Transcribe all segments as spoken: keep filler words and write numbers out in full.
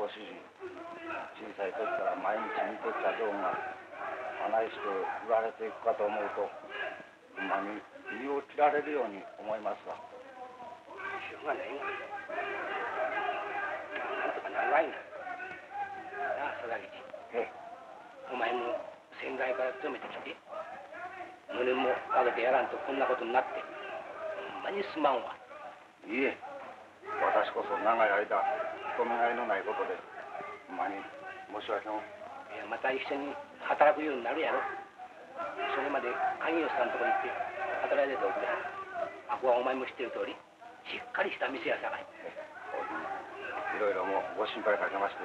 ご主人、小さい時から毎日見てきた像があないして売られていくかと思うと、ほんまに身を切られるように思いますわ。 しょうがないが、なんとかなるわいな。なあ、貞吉。ええ。お前も先代から勤めてきて、無念もかけてやらんとこんなことになって、ほんまにすまんわ。 いいえ、私こそ長い間、人目がいのないことで、ほんまに申し訳ない。 いや、また一緒に働くようになるやろ。それまで鍵吉さんのとこに行って働いてておくれ。あこはお前も知ってる通り、しっかりした店やさかい。 いろいろもご心配かけまして。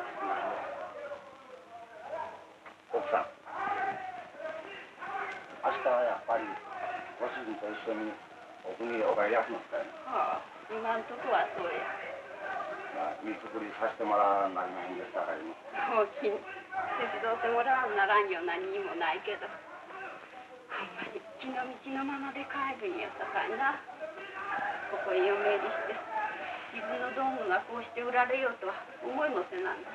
奥さん、明日はやっぱりご主人と一緒にお国へお帰りやすのかい。 ああ、今んとこはそうや。 まあ、いい作りさせてもらわなきゃないんですから。 大きに手伝ってもらわんならんようなにもないけど、ほんまに血の道のままで帰るんやさかいな。ここへ嫁入りして自分の道具がこうして売られようとは思いもせなんだ。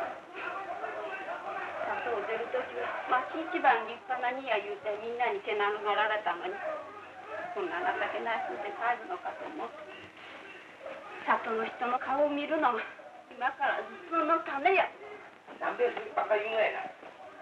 里を出るときは町一番立派な荷や言うてみんなに手なぬめられたのに、こんな情けない風で帰るのかと思って、里の人の顔を見るのが今からずっとの種や。 なんでそればっかり言うのやな。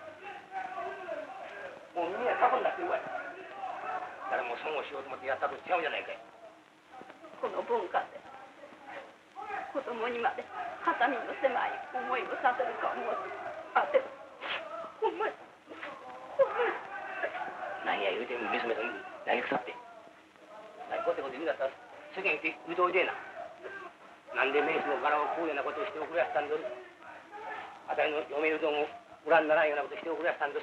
もうみんな過去になってるわい。誰も損をしようと思ってやったとちゃうじゃないかい。 この文化で子供にまで肩身の狭い思いをさせると思う。あてほんまにほんまに何や言うて娘と何腐って何こってこと言うんだったら世間行って言うとおいでえな。なんで名刺の柄を食うようなことをしておくれやしたんです。あたりの嫁の道もご覧にならんようなことをしておくれやしたんです。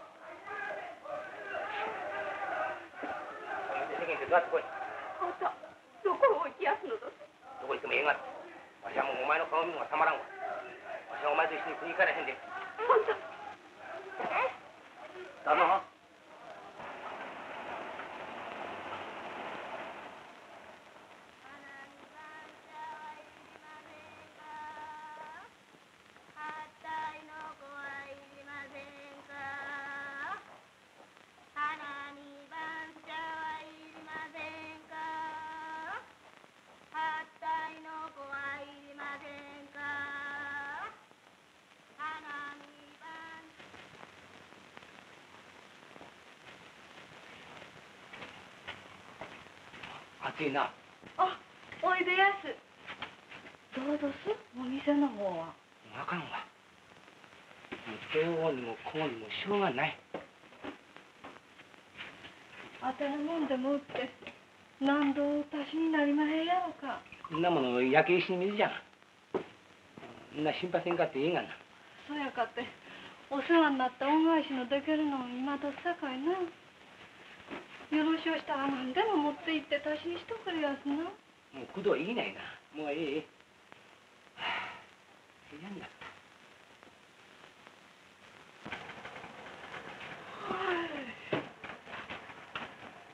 世間ってどうやってこい。 あんたどこを行きやすのだ。 どこ行ってもええがわしはもうお前の顔見るのがたまらんわ。わしはお前と一緒に国からへんで。 あんた旦那。 暑いな。 あ、おいでやす。どうぞすお店の方は。 あかんわ。どうにもこうにもしょうがない。 あてのもんでも売って何度お足しになりまへんやろか。 こんなもの焼け石に水じゃん。みんな心配せんかっていいがな。 そやかってお世話になった恩返しのできるの今どっさかいな。よろしおしたら何でも持って行って足しにしとくれやすな。 もう工藤いいないな。もうええ。はあ、嫌になった。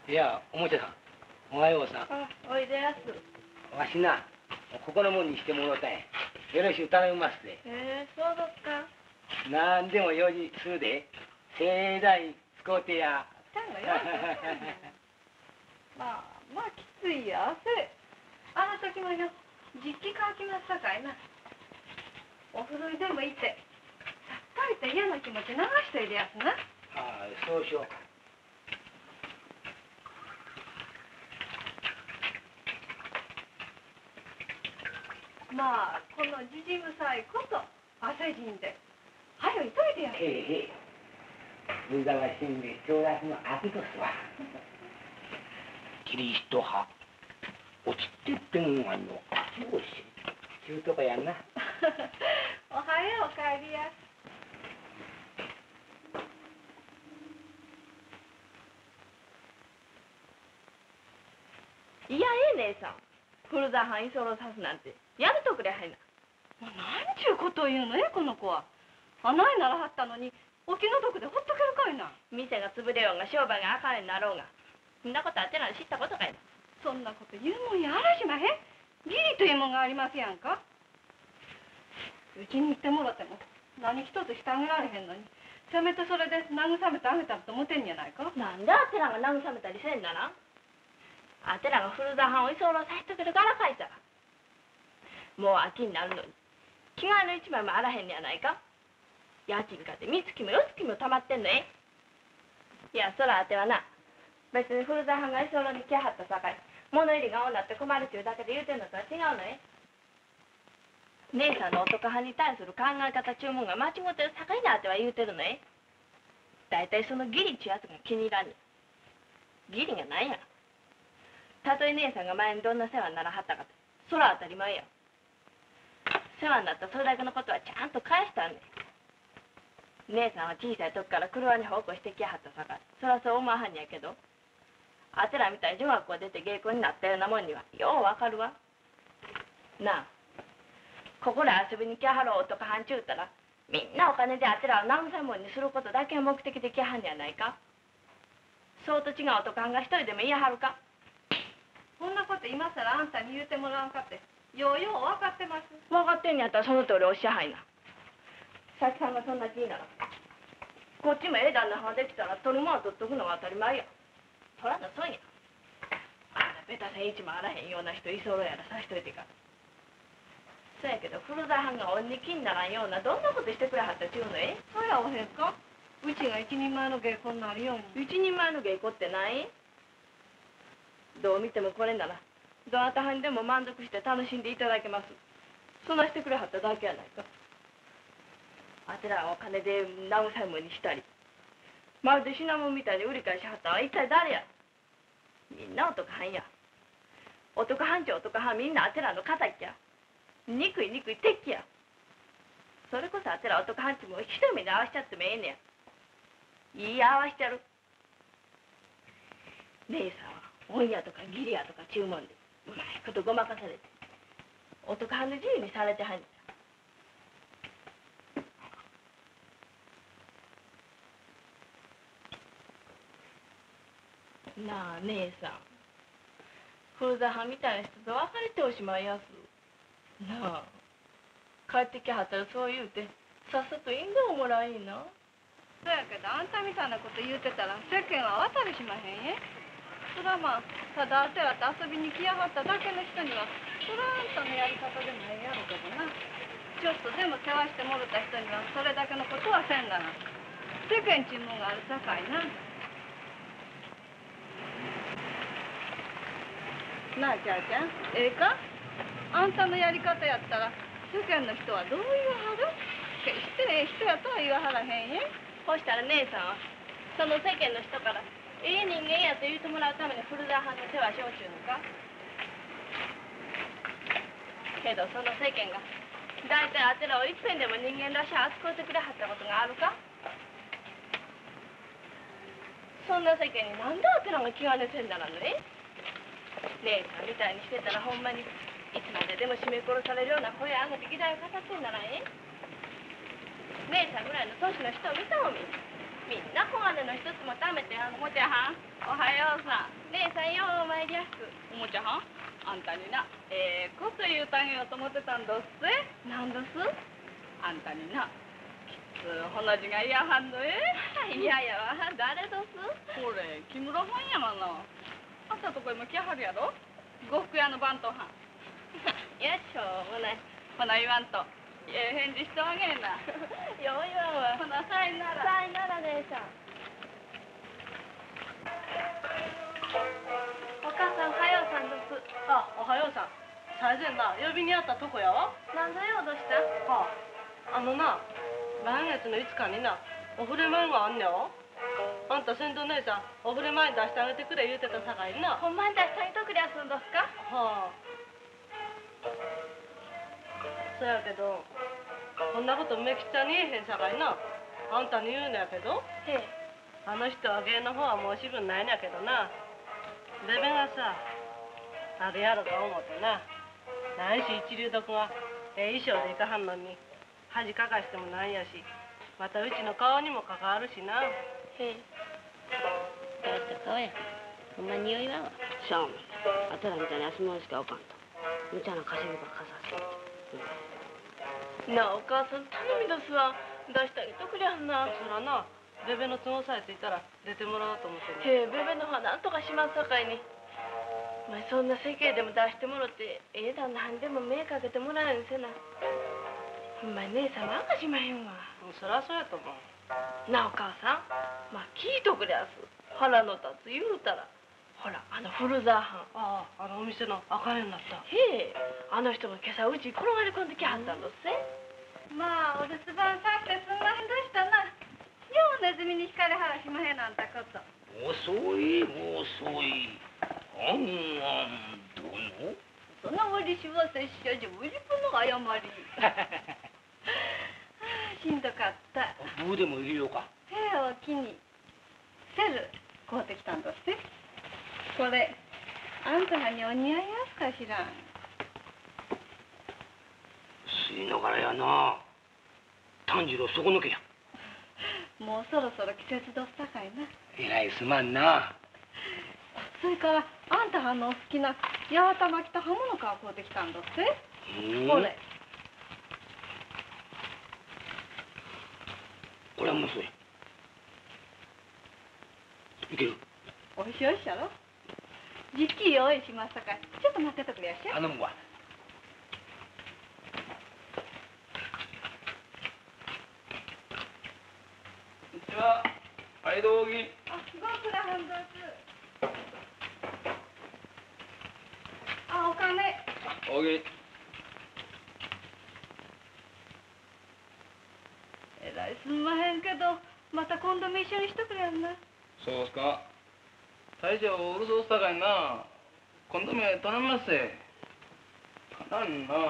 いや、おもちゃさん、おはようさん。 あ、おいでやす。 わしな、ここのもんにしてもろたんや。よろしゅう頼みますで。 ええー、そうですか。 なんでも用事するで。盛大使うてや。 まあまあきついや汗。あの時もよ実機乾きますさかいな。お風呂にでも行ってさっぱりと嫌な気持ち流しといでやすな。 ああ、そうしよう。まあこのじじむさいこと汗じんで早いといでやす。 へえへえ。無駄はしんでちょうだいの秋ですわ。キリスト派落ちてってんがの秋星ちゅうとこやんな。 おはようお帰りやす。 いやええ姉さん、古田藩居候さすなんてやめとくれへんな。 もうなんちゅうことを言うのえこの子は。あないならはったのにお気の毒でほっとけるかいな。 店が潰れようが商売があかんようになろうが、そんなことあってなら知ったことかいな。 そんなこと言うもんやあらしまへん。義理というもんがありますやんか。 うちに行ってもろても何一つしてあげられへんのに、せめてそれで慰めてあげたらと思ってんやないか。 なんであてらが慰めたりせんならん。あてらが古田藩を居候させてくれからかいたら。もう秋になるのに着替えの一枚もあらへんのやないか。家賃かて三月も四月もたまってんのえ。いやそらあてはな、別に古田藩が居候に来はったさかい物入りが多なって困るというだけで言うてんのとは違うのえ。姉さんの男派に対する考え方注文が間違ってるさかいなっては言うてるのえ。大体その義理っちゅうやつが気に入らんねん。義理がないやん。たとえ姉さんが前にどんな世話にならはったかてそら当たり前や。世話になったそれだけのことはちゃんと返したんねん。姉さんは小さい時から車に奉公してきはったさかいそらそう思わはんやけど、あてらみたい女学校出て芸妓になったようなもんにはようわかるわなあ。ここで遊びに来はる男はんちゅうたらみんなお金であてらを慰めもんにすることだけが目的で来はんやないか。そうと違う男はんが一人でも言いはるか。 こんなこと今さらあんたに言うてもらわんかってようよう分かってます。 分かってんやったらその通りおっしゃはいな。佐々木さんがそんな気にならこっちもええ旦那はんできたら取るもんは取っとくのが当たり前や。取らなそうや。あんなベタせん一もあらへんような人居候やらさしといてから。そうやけど古田藩が恩に気にならんようなどんなことしてくれはったちゅうのえ。 そやおへんか。うちが一人前の芸妓になるように。 一人前の芸妓ってないどう見てもこれならどなたはんでも満足して楽しんでいただけます。そんなしてくれはっただけやないか。あてらお金で慰めもにしたりまるで品物みたいに売り買いしはったのは一体誰や。みんな男はんや。男はんちゅう男はんみんなあてらの敵や。憎い憎い敵や。それこそあてら男はんちも一目で合わしちゃってもええねや。いい合わしちゃる。姉さんは恩やとか義理やとか注文でうまいことごまかされて男はんの自由にされてはんねん。なあ姉さん、古田藩みたいな人と別れておしまいやす。なあ帰ってきはったらそう言うてさっさと因果をもらいな。 そやけどあんたみたいなこと言うてたら世間は渡りしまへんえ。そらまあただあてらと遊びに来やがっただけの人にはそらあんたのやり方でもええやろけどな。ちょっとでも世話してもろた人にはそれだけのことはせんなら世間ちゅうもんがあるさかいな。なあちゃーちゃんええか。あんたのやり方やったら世間の人はどう言わはる。決してええ人やとは言わはらへんえ。 こうしたら姉さんはその世間の人からええ人間やと言うてもらうために古田藩の世話しようちゅうのか。けどその世間が大体あてらをいっぺんでも人間らしい扱ってくれはったことがあるか。そんな世間になんであてらが気兼ねせんならんのえ。姉さんみたいにしてたらほんまにいつまででも絞め殺されるような声上げて議題を語ってんならえ。姉さんぐらいの年の人を見たおみ。みんな小金の一つも貯めてあのおもちゃはんおはようさん。姉さんようお参りやす。 おもちゃはんあんたになええこと言うてあげようと思ってたんどっせ。 なんですあんたになきつほの字が嫌はんのえ。 いややわ誰どす。 これ木村はんやがな。あんたとこへも来はるやろ呉服屋の番頭はん。 いやしょうもない。 ほな言わんとええ返事してあげんな。 よう言わんわ。 ほなさいなら。 さいなら姉さん。お母さんはようさんです。 あ、おはようさん。最前な、呼びにあったとこやわ。 なんだよどうした。 はあ、あのな、来月のいつかにな、お触れ前があんねやわ。あんた船頭姉さん、お触れ前に出してあげてくれ言うてたさかいな。 ほんまに出してあげとくれやすんどすか。 はあ。そやけど、こんなこと梅吉ちゃんに言えへんさかいな。あんたに言うのやけど。 へえ。 あの人は芸の方は申し分ないんやけどな。レベがさ、あるやろか思ってな。何し一流毒がええ衣装でいかはんのに恥かかしてもなんやし、またうちの顔にも関わるしな。 へえ。大した顔や。ほんまに酔いわんわ。しゃあもん。あたらみたいに安物しかおかんと。無茶な稼ぎばかさせて。うんなあお母さん頼みどすわ。出してあげてくれはんな。 そらな、ベベの都合さえついたら出てもらおうと思ってへえ、 ね。 ベベの方なんとかしますさかいに。まあ、そんな世間でも出してもろってええ旦那はんでも目かけてもらえんせな。ほんまに姉さんはあかしまへんわ。 そりゃそうやと思う。 なあお母さん、まあ聞いとくれやす。腹の立つ言うたら、ほらあの古沢はん。 ああ、あのお店の赤いになった。 へえ、あの人が今朝うちに転がり込んできはったんどっせ。 まあお留守番さしてすんまへんでしたな。ようネズミに光はらしまへんなんたこと。 遅い遅い。あんあん殿。 その折しは拙者じゃ無理分の謝り。しんどかった。 ブーでも入れようか。 へえ、おきに。セル、買うてきたんだって。これ、あんたらにお似合いやすかしらん。 吸いながらやな。炭治郎底抜けや。 もうそろそろ季節どっさかいな。 えらいすまんな。 それから、あんたはのお好きな八幡巻きと刃物皮買うてきたんだって。これ。 これはもうそい。いける。 おいしいおいしいやろ。じっきり用意しますさかい。ちょっと待っててくれやしゃ。 頼むわ。 こんにちは。はい、道着。 あ、ごくらはんどす。あ、お金。 道着。 えらいすんまへんけど、また今度も一緒にしとくれやんな。 そうっすか。大将うるそうっさかいな。今度め頼みますせ。かなんな。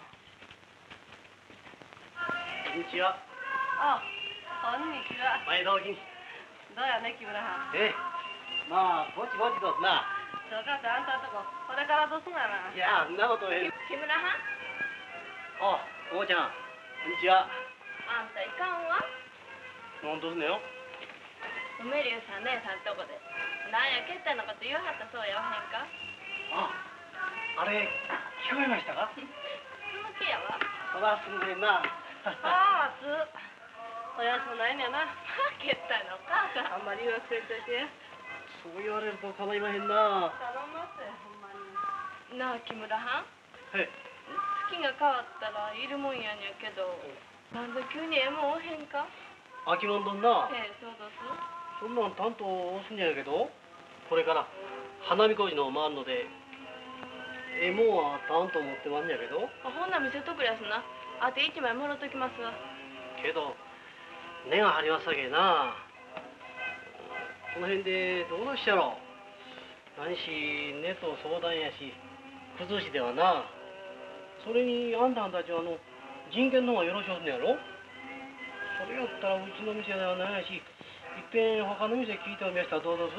こんにちは。あ、こんにちは。毎度きに。どうやね、木村はん。 ええ。まあ、ぼちぼちとすな。 そうかってあんたんとこ、これからどうすんやな。 いや、そんなことええ。 木村はん、 あ、おばちゃん。こんにちは。 あんたいかんわ。 なんとすねよ。 梅竜さん姉さんとこでなんやけったいなこと言わはったそうやわへんか。 あ、あれ、聞こえましたか？ その気やわ。 そらすんでんな。 ああ、す。おやすみないんやな。 まあけったいなお母さん。 あんまり言わせんといて。 そう言われると構いまへんな。 頼ますよ、ほんまに。 なあ木村はん、 はい。 月が変わったらいるもんやにゃけど、なんで急にええもんおへんか。 秋物どんな。 ええ、そうどす。 そんなん担当押すんやけど、これから花見工事の回るので、ええもんは担当持ってまんやけど。 あ、ほんな見せとくれやすな。あて一枚もろっときますわ。 けど、根が張りますさけな。この辺でどうのしちゃろう。何し、根と相談やし、崩しではな。それにあんたんたちはあの人権の方がよろしおすんやろ。それやったらうちの店ではないやし、いっぺん他の店聞いておみやしたらどうどす？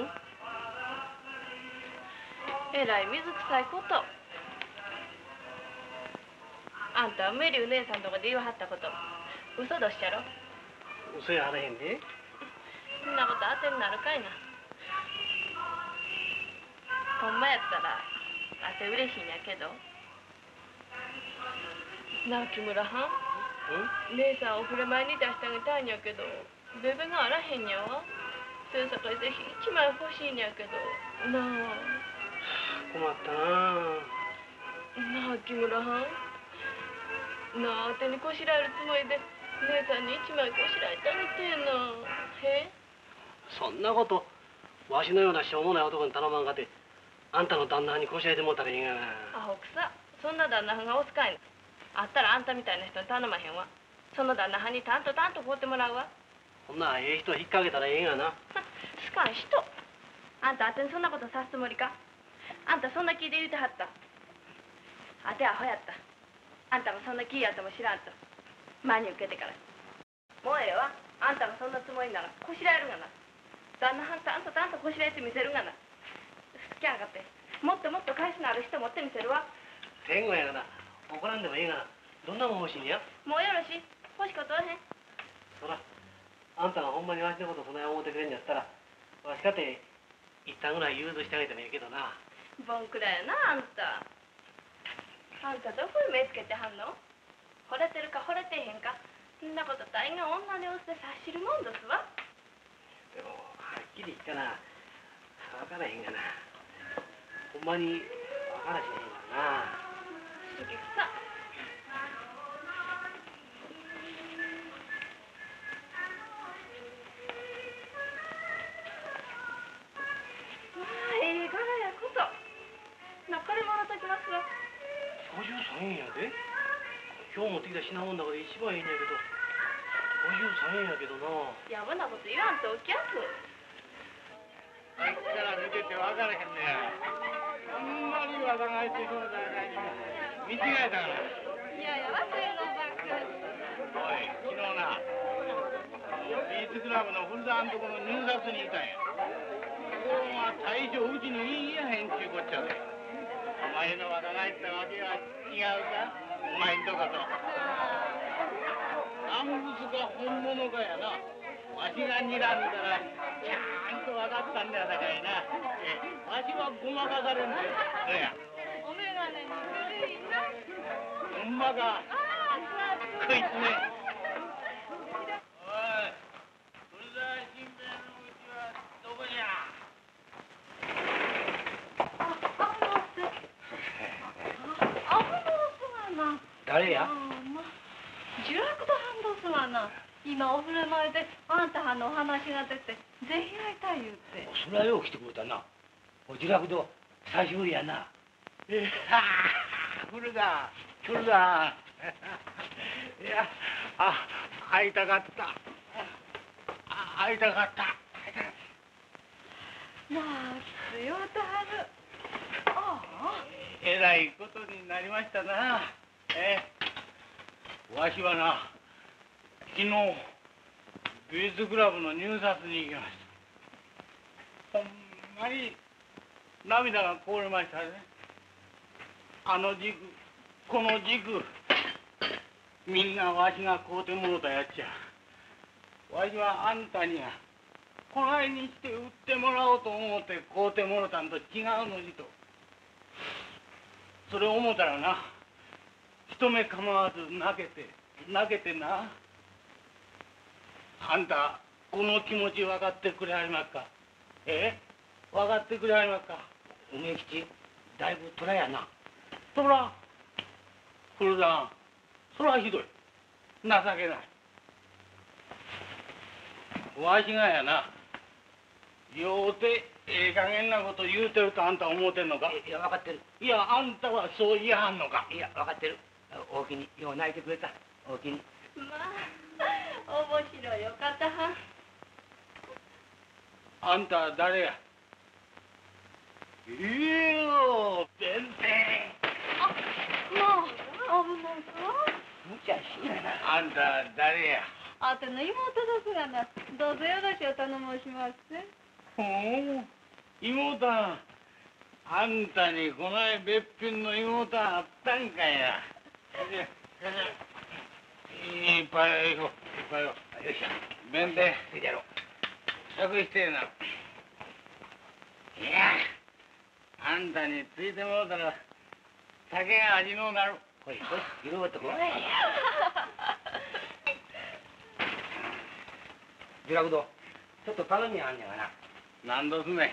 えらい水臭いこと。あんたは梅竜姉さんとこで言わはったこと嘘どしちゃろ。 嘘やあれへんで。 そんなこと当てになるかいな。ほんまやったら当て嬉しいんやけど。なあ木村はん、姉さんお触れ前に出してあげたいんやけどベベがあらへんやわ。それさかいぜひ一枚欲しいんやけどなあ。 困ったな。 なあ木村はん、なあ当てにこしらえるつもりで姉さんに一枚こしらえてあげてえな。へえ、 そんなことわしのようなしょうもない男に頼まんかて、あんたの旦那にこしらえてもうたらいいがな。 アホくさ。そんな旦那はんがお使いのあったらあんたみたいな人に頼まへんわ。その旦那はんにたんとたんと買うてもらうわ。 ほんならええ人引っ掛けたらええがな。 しかん人。あんたあてにそんなことさすつもりか。あんたそんな気で言うてはった。あてアホやった。あんたもそんな気やとも知らんと前に受けてから。もうええわ。あんたがそんなつもりならこしらえるがな。旦那はんたんとたんとこしらえてみせるがな。好きやがってもっともっと返すのある人持ってみせるわ。 天狗やがな。怒らんでもええがな。どんなもん欲しいんや。 もうよろしい。欲しいことおへん。 そら、あんたがほんまにわしのことそない思ってくれんやったら、わしかて一旦ぐらい融通してあげてもええけどな。 ボンクラやなあんた。あんたどこに目つけてはんの。 惚れてるか惚れてへんか、そんなこと大概女の様子で察しるもんですわ。 でもはっきり言ったら分からへんがな。ほんまに分からしへんがな。 鈴木さん。ええ柄やこと。なこれもらっときますわ。 ごじゅうさんえんやで。今日持ってきた品物の中で一番いいんやけど、ごじゅうさんえんやけどな。 やぶなこと言わんとおきやす。 あいつから見てて分からへんねや。ほんまに若返ってしもたらかいに見違えたから。 いやいや、忘れのばっかり。 おい、昨日な、ビーツクラブの古田んとこの入札にいたんや。どうも大将うちの言いやへんちゅうこっちゃで。お前の若返ったわけは違うか、お前んとこと。乾物か本物かやな。わしが睨んだらちゃんと分かったんださかいな。えわしはごまかされんで。どうや。 お眼鏡に古いな。 ほんまか。こいつね。おい、古田新兵のうちはどこじゃ。 あ、あのす。あ、あのすがな。 誰や？ あま、ジュラクドハンドスがな。今お触れ前であんたはんのお話が出てぜひ会いたい言うて。 それはよう来てくれたな。おじらくど久しぶりやな。 えはあ、古田、古田。いや、あ、会いたかった。あ、会いたかった。 まあ、強うてはる。ああ。 えらいことになりましたな。え、わしはな、昨日ビーズクラブの入札に行きました。ほんまに涙がこぼれましたね。あの軸、この軸、みんなわしが買うてもろたやつや。わしはあんたにはこないにして売ってもらおうと思って買うてもろたんと違うのじと。それを思ったらな、一目構わず泣けて泣けてな。あんたこの気持ち分かってくれはりますか。え分かってくれはりますか。 梅吉だいぶ虎やな。 そら古田、そらひどい、情けない。わしがやな、ようてええ加減なこと言うてるとあんた思うてんのか。 いや分かってる。 いや、あんたはそう言いはんのか。 いや分かってる。おおきによう泣いてくれた。おおきに。 まあ、面白いお方はん。 あんた誰や。いいよ、弁天。 あ、まあ、危ないぞ。 無茶しやな。 あんた誰や。 あんたの妹ですがな、どうぞよろしゅう頼申します。 ほう、妹はん。あんたにこないべっぴんの妹はあったんかいな。いっぱいよ、いっぱいよ。よっしゃ。 弁天。 ついてやろう。 酌してえな。いや、あんたについてもらうたら酒が味のなる。 ほいほい、色々とこい。ジュラクド、ちょっと頼みあんねんがな。 何度すね。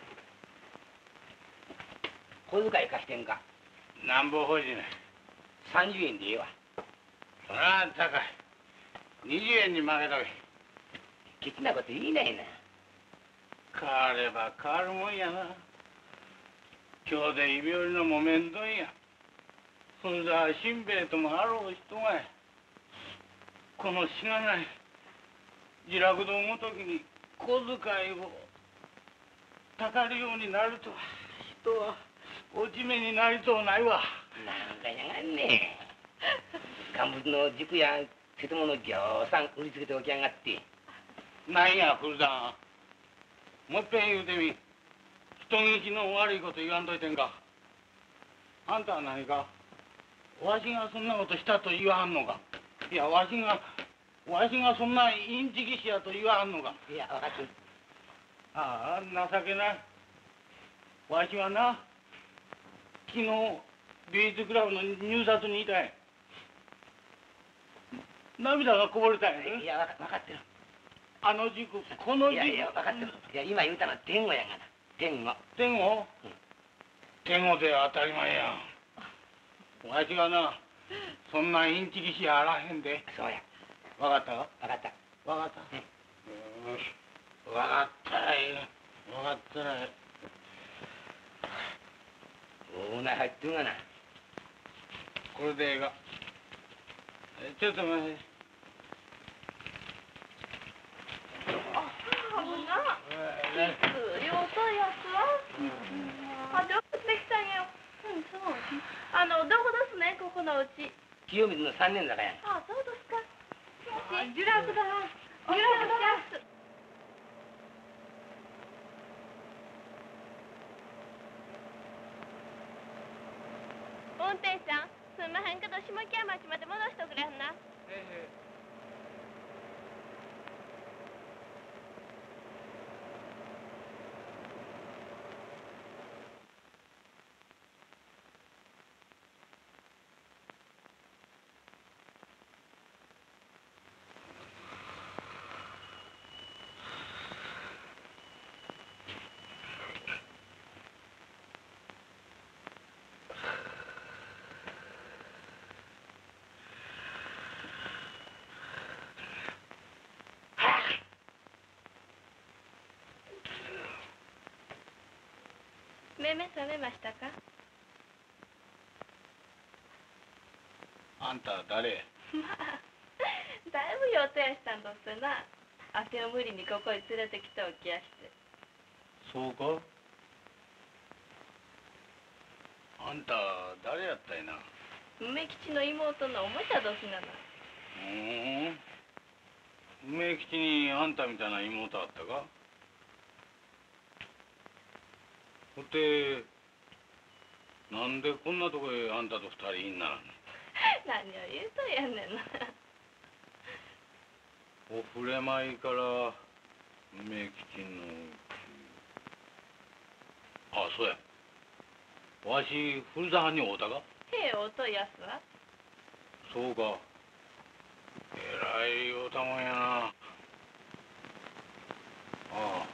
小遣い貸してんか。 なんぼ欲しいね。 さんじゅうえんでええわ。 そら高い。にじゅうえんに負けとけ。 ケチなこと言いないな。 変われば変わるもんやな。今日で指折りのもめんどいや。古田新兵衛ともあろう人がこのしがない自落道ごときに小遣いをたかるようになるとは、人は落ち目になりとうないわ。 なんかやがんねえ。乾物の軸や瀬戸物ぎょうさん売りつけておきやがって。 なんや古田、もう一遍言うてみ。人聞きの悪いこと言わんといてんか。あんたは何かわしがそんなことしたと言わはんのか。いや、わしがわしがそんなインチキシやと言わはんのか。 いや分かってる。 ああ、情けない。わしはな、昨日ビーズクラブの入札にいたい。 涙がこぼれたんや。 いや、わか分かってる。 あの時期、この時期。 いやいや、分かってる。いや、今言うたのは天狗やがな。天狗。 天狗、 うん、 天狗で当たり前や。わしがな、そんなインチキしあらへんで。 そうや。 わかったか？ 分かった。 わかった。 うん。 よし。わかったらいい。わかったらいい。 おな入ってんがな。 これでええが。ちょっと待って。 あ、危な。 えいつ、両とやつは。あ、上手できたんよ。うん、そう。あの、どこですね、ここのうち。 清水の三年坂や。 あ、そうですか。ジュラクだ。ジュラクだ。運転手さん、すんまへんけど下木屋町まで戻しとくれんな。 え目目覚めましたか？ あんた誰？ まあ、だいぶ予定したんどすな。あてを無理にここへ連れてきておきやして。 そうか？あんた誰やったいな？ 梅吉の妹のおもちゃどすがな。 ふーん。梅吉にあんたみたいな妹あったか？ほってなんでこんなとこへあんたと二人いんならんの？ 何を言うとんやねんな。 お触れまいから梅吉のあ、そうや。わし古田藩に会うたか？ へえ、おとやすは。 そうか。えらいおたもんやな。ああ。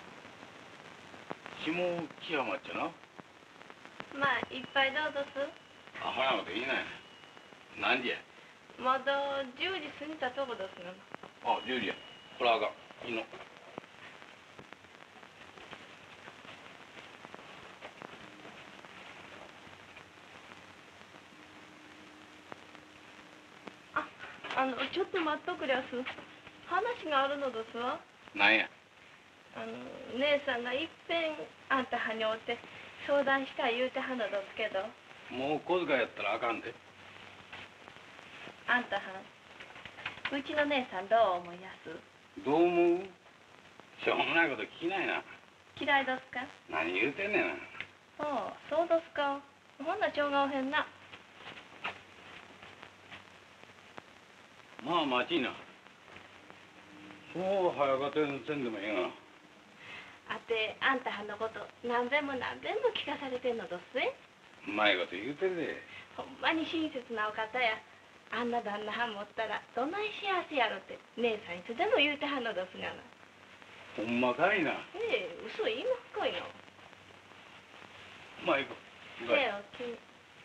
下木山っちゃな。 まあ、いっぱいどうぞす。 あはなこと言いない。何時や？ まだじゅうじ過ぎたとこですがな。 あ、じゅうじや。これあかん。いいの。 あ、あの、ちょっと待っとくりゃす。話があるのですわ。 なんや？ あの、姉さんがいっぺんあんたはにおって相談したい言うてはんのですけど。 もう小遣いやったらあかんで。 あんたはん、うちの姉さんどう思いやす？ どう思う？しょうもないこと聞きないな。 嫌いですか？ 何言うてんねんな。 ああ、そうですか。ほんなしょうがおへんな。 まあ待ちいな。そう早がてせんでもええがな。 あて、あんたはんのこと何べんも何べんも聞かされてんのどっすえ。 うまいこと言うてるで。 ほんまに親切なお方や。あんな旦那はん持ったらどない幸せやろって姉さんいつでも言うてはんのどすがな。 ほんまかいな。 ええ、嘘言いますかいな。 まあ行こう。行こう。 ええ、おきに。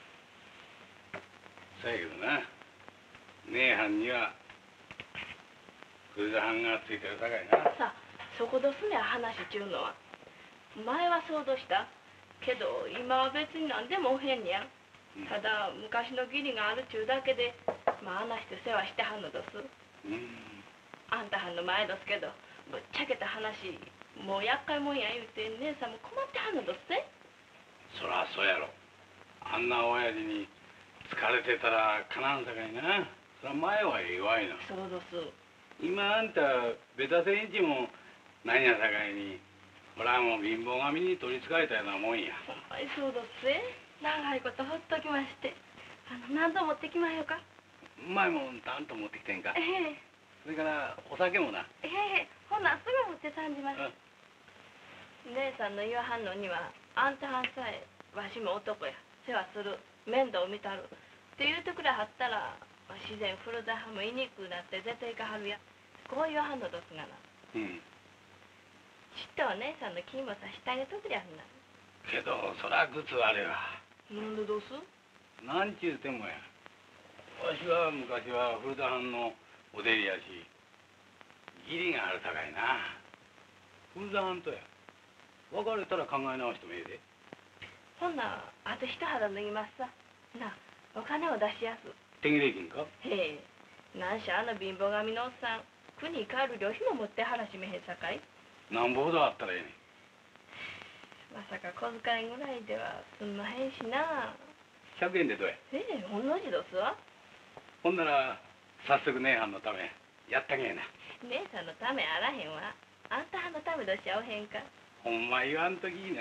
そやけどな。姉はんには古田藩がついてるさかいな。 さあ、そこどすね話ちゅうのは。前はそうどしたけど今は別に何でもおへんにゃ。ただ昔の義理があるちゅうだけでまあ話して世話してはんのどす。 うん。 あんたはんの前どすけどぶっちゃけた話もう厄介もんや言うて姉さんも困ってはんのどっせ。 そらそうやろ。あんな親父に疲れてたらかなんさかいな。そら前はええわいな。 そうどす。 今あんたベタセンチも何やさかいにほらもう貧乏神に取りつかれたようなもんや。 ほんまにそうどっせ。長いことほっときましてあの何度持ってきまひょか。 うまいもんたんと持ってきてんか。 ええそれからお酒もな。 ええ、ほなすぐ持ってさんじます。姉さんの言わはんのにはあんたはんさえわしも男や世話する面倒見たるって言うてくれはったら自然古田派も言いにくくなって絶対かはるや。こう言わはんのどすがな。 うん。 ちっとお姉さんの気もさしてあげとくりゃんな。 けどそら靴あれは。 なんでどうす？ なんちゅうてもや。わしは昔は古田藩のお出りやし、義理があるさかいな。古田藩とや。別れたら考え直してもええで。 ほんなあと一肌脱ぎますさ。なあ、お金を出しやす。 手切れ金か？ へえ、なんしゃあの貧乏神のおっさん、国に帰る旅費も持って腹しめへんさかい。 なんぼほどあったらええねん。 まさか小遣いぐらいではすんまへんしな。 ひゃくえんでどうや？ ええ、ほんの字どすわ。 ほんなら早速姉はんのためやったげえな。 姉さんのためあらへんわ。あんたはんのためどしちゃおへんか。 ほんま言わんときな。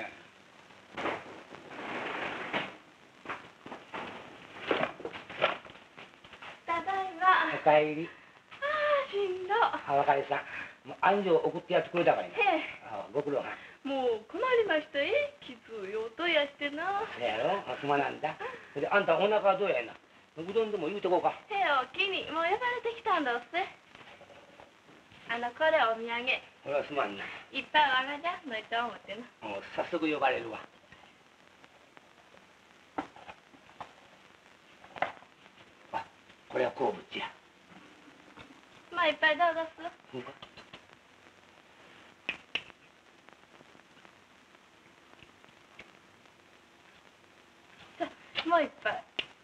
ただいま。 おかえり。 ああ、しんど。 あ、若いさん。もう案上送ってやってくれたからね。 へえ。 あ、ご苦労さん。 もう困りましたえ。きつい音やしてな。 そやろ、あ、すまなんだ。それであんたお腹はどうやな。うどんでも言うてこうか。 へえ、おきにもう呼ばれてきたんだっせ。あのこれお土産。 これはすまんな。 いっぱいわがじゃんのいと思ってな。 もう早速呼ばれるわ。あ、これは好物や。 まあいっぱいどうぞっす。 うん、 さあ、もう一杯。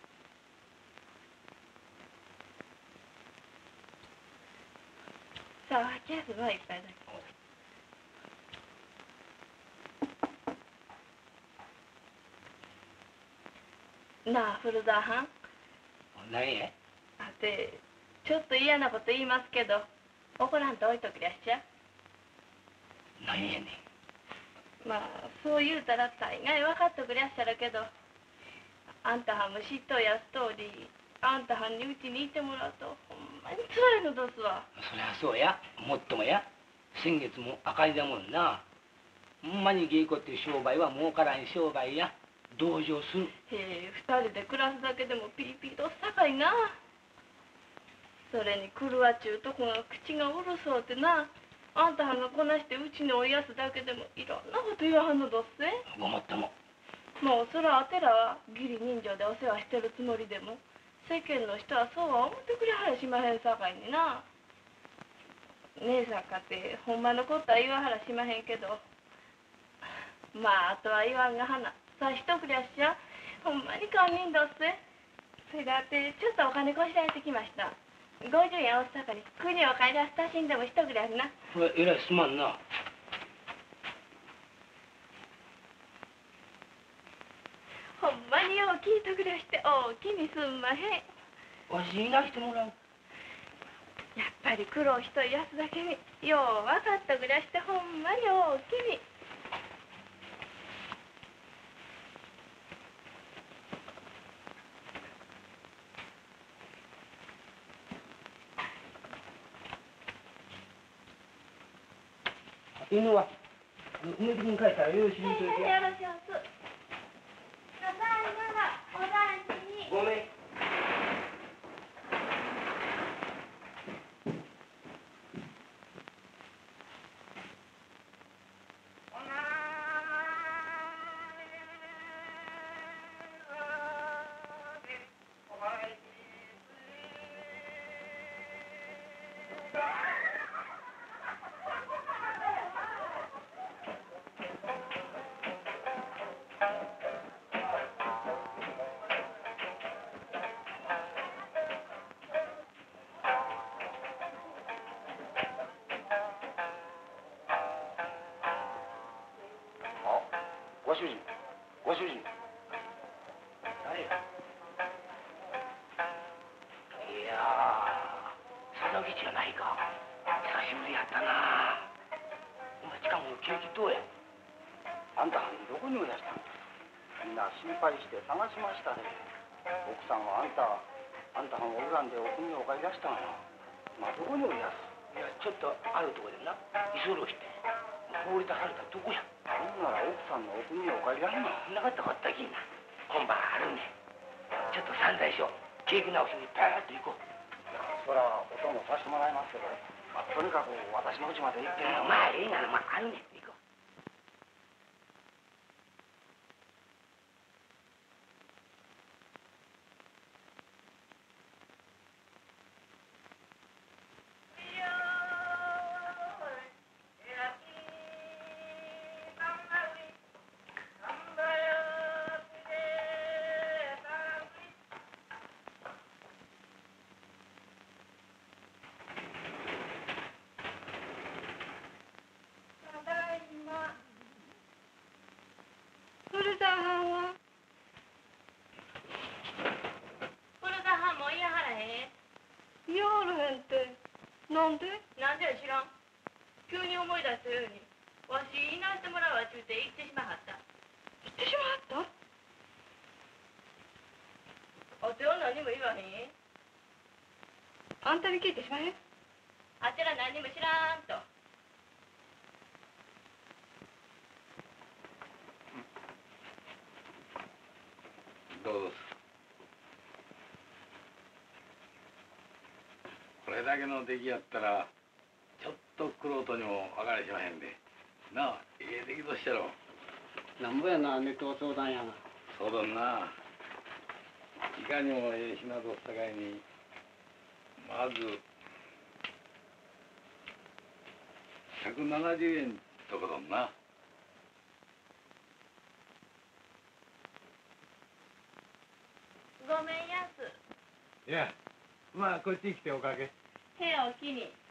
さあ、吐きやすもう一杯だけ。なあ、古田はん。 何や？ あて、ちょっと嫌なこと言いますけど、怒らんと置いとくりゃっしゃ。 何やねん。 まあ、そう言うたら大概分かっとくりゃっしゃるけど、あんたはんも知っとやすとおり、あんたはんにうちにいてもらうとほんまにつらいのどすわ。 そりゃそうや。もっともや。先月も赤字だもんな。ほんまに芸妓っていう商売は儲からん商売や。同情する。 へえ、二人で暮らすだけでもピリピリとさかいな。それに来るわちゅうとこが口がうるそうってな。あんたはんがこなしてうちにおいやすだけでもいろんなこと言わはんのどっせ。 ごもっとも。 もうそらあてらは義理人情でお世話してるつもりでも、世間の人はそうは思ってくれはらしまへんさかいにな。姉さんかてほんまのことは言わはらしまへんけど、まああとは言わんが花さしとくりゃっしゃ。ほんまに堪忍どっせ。それだってちょっとお金こしらえてきました。ごじゅうえんおっさかに国を帰らす足しんでもしとくりゃんな。 それえらいすまんな。 ほんまによう聞いとくりゃして大きにすんまへん。 わしになしてもらう。 やっぱり苦労しといやすだけによう分かっとくりゃしてほんまに大きに。 犬は梅木に帰ったらよろしいにといて。 よろしおす。ただいまらお大事に。 ごめん。ご主人、ご主人。誰や。いやー、佐々木じゃないか。久しぶりやったな。お前、しかも景気どうや。 あんたどこにおやしたん？みんな心配して探しましたね。奥さんはあんた、あんたがおらんでお国をお買い出したんや。まあどこにおやす？ いや、ちょっとあるとこでな、居候して、放り出されたとこや。 ほんなら奥さんのお国をお買い出すな。 なかったかったきんな。今晩あるんで、ちょっと散財しよう。 景気直しにパーッと行こう。 そらお供させてもらいますけど、まあ、とにかく私の家まで行って。 まあええがな、まああるねん。行こう。 古田はんは古田はんもいやはらへん。 いやはらへんってなんで？ なんでや知らん。急に思い出したようにわしいなしてもらうわちゅうて行ってしまはった。 行ってしまった？ あては何も言わへん。 あんたに聞いてしまへん？ あてら何も知らんと。 どうぞ。これだけの出来やったらちょっと玄人にも分かれしまへんでなあ。ええ出来としたろ。 なんぼやな、ネット相談やが。 そうだな。いかにもええ品とったかいにまずひゃくななじゅうえんとこどんな。 ごめんやす。 いや、まあこっちに来ておかけ。 部屋おきに。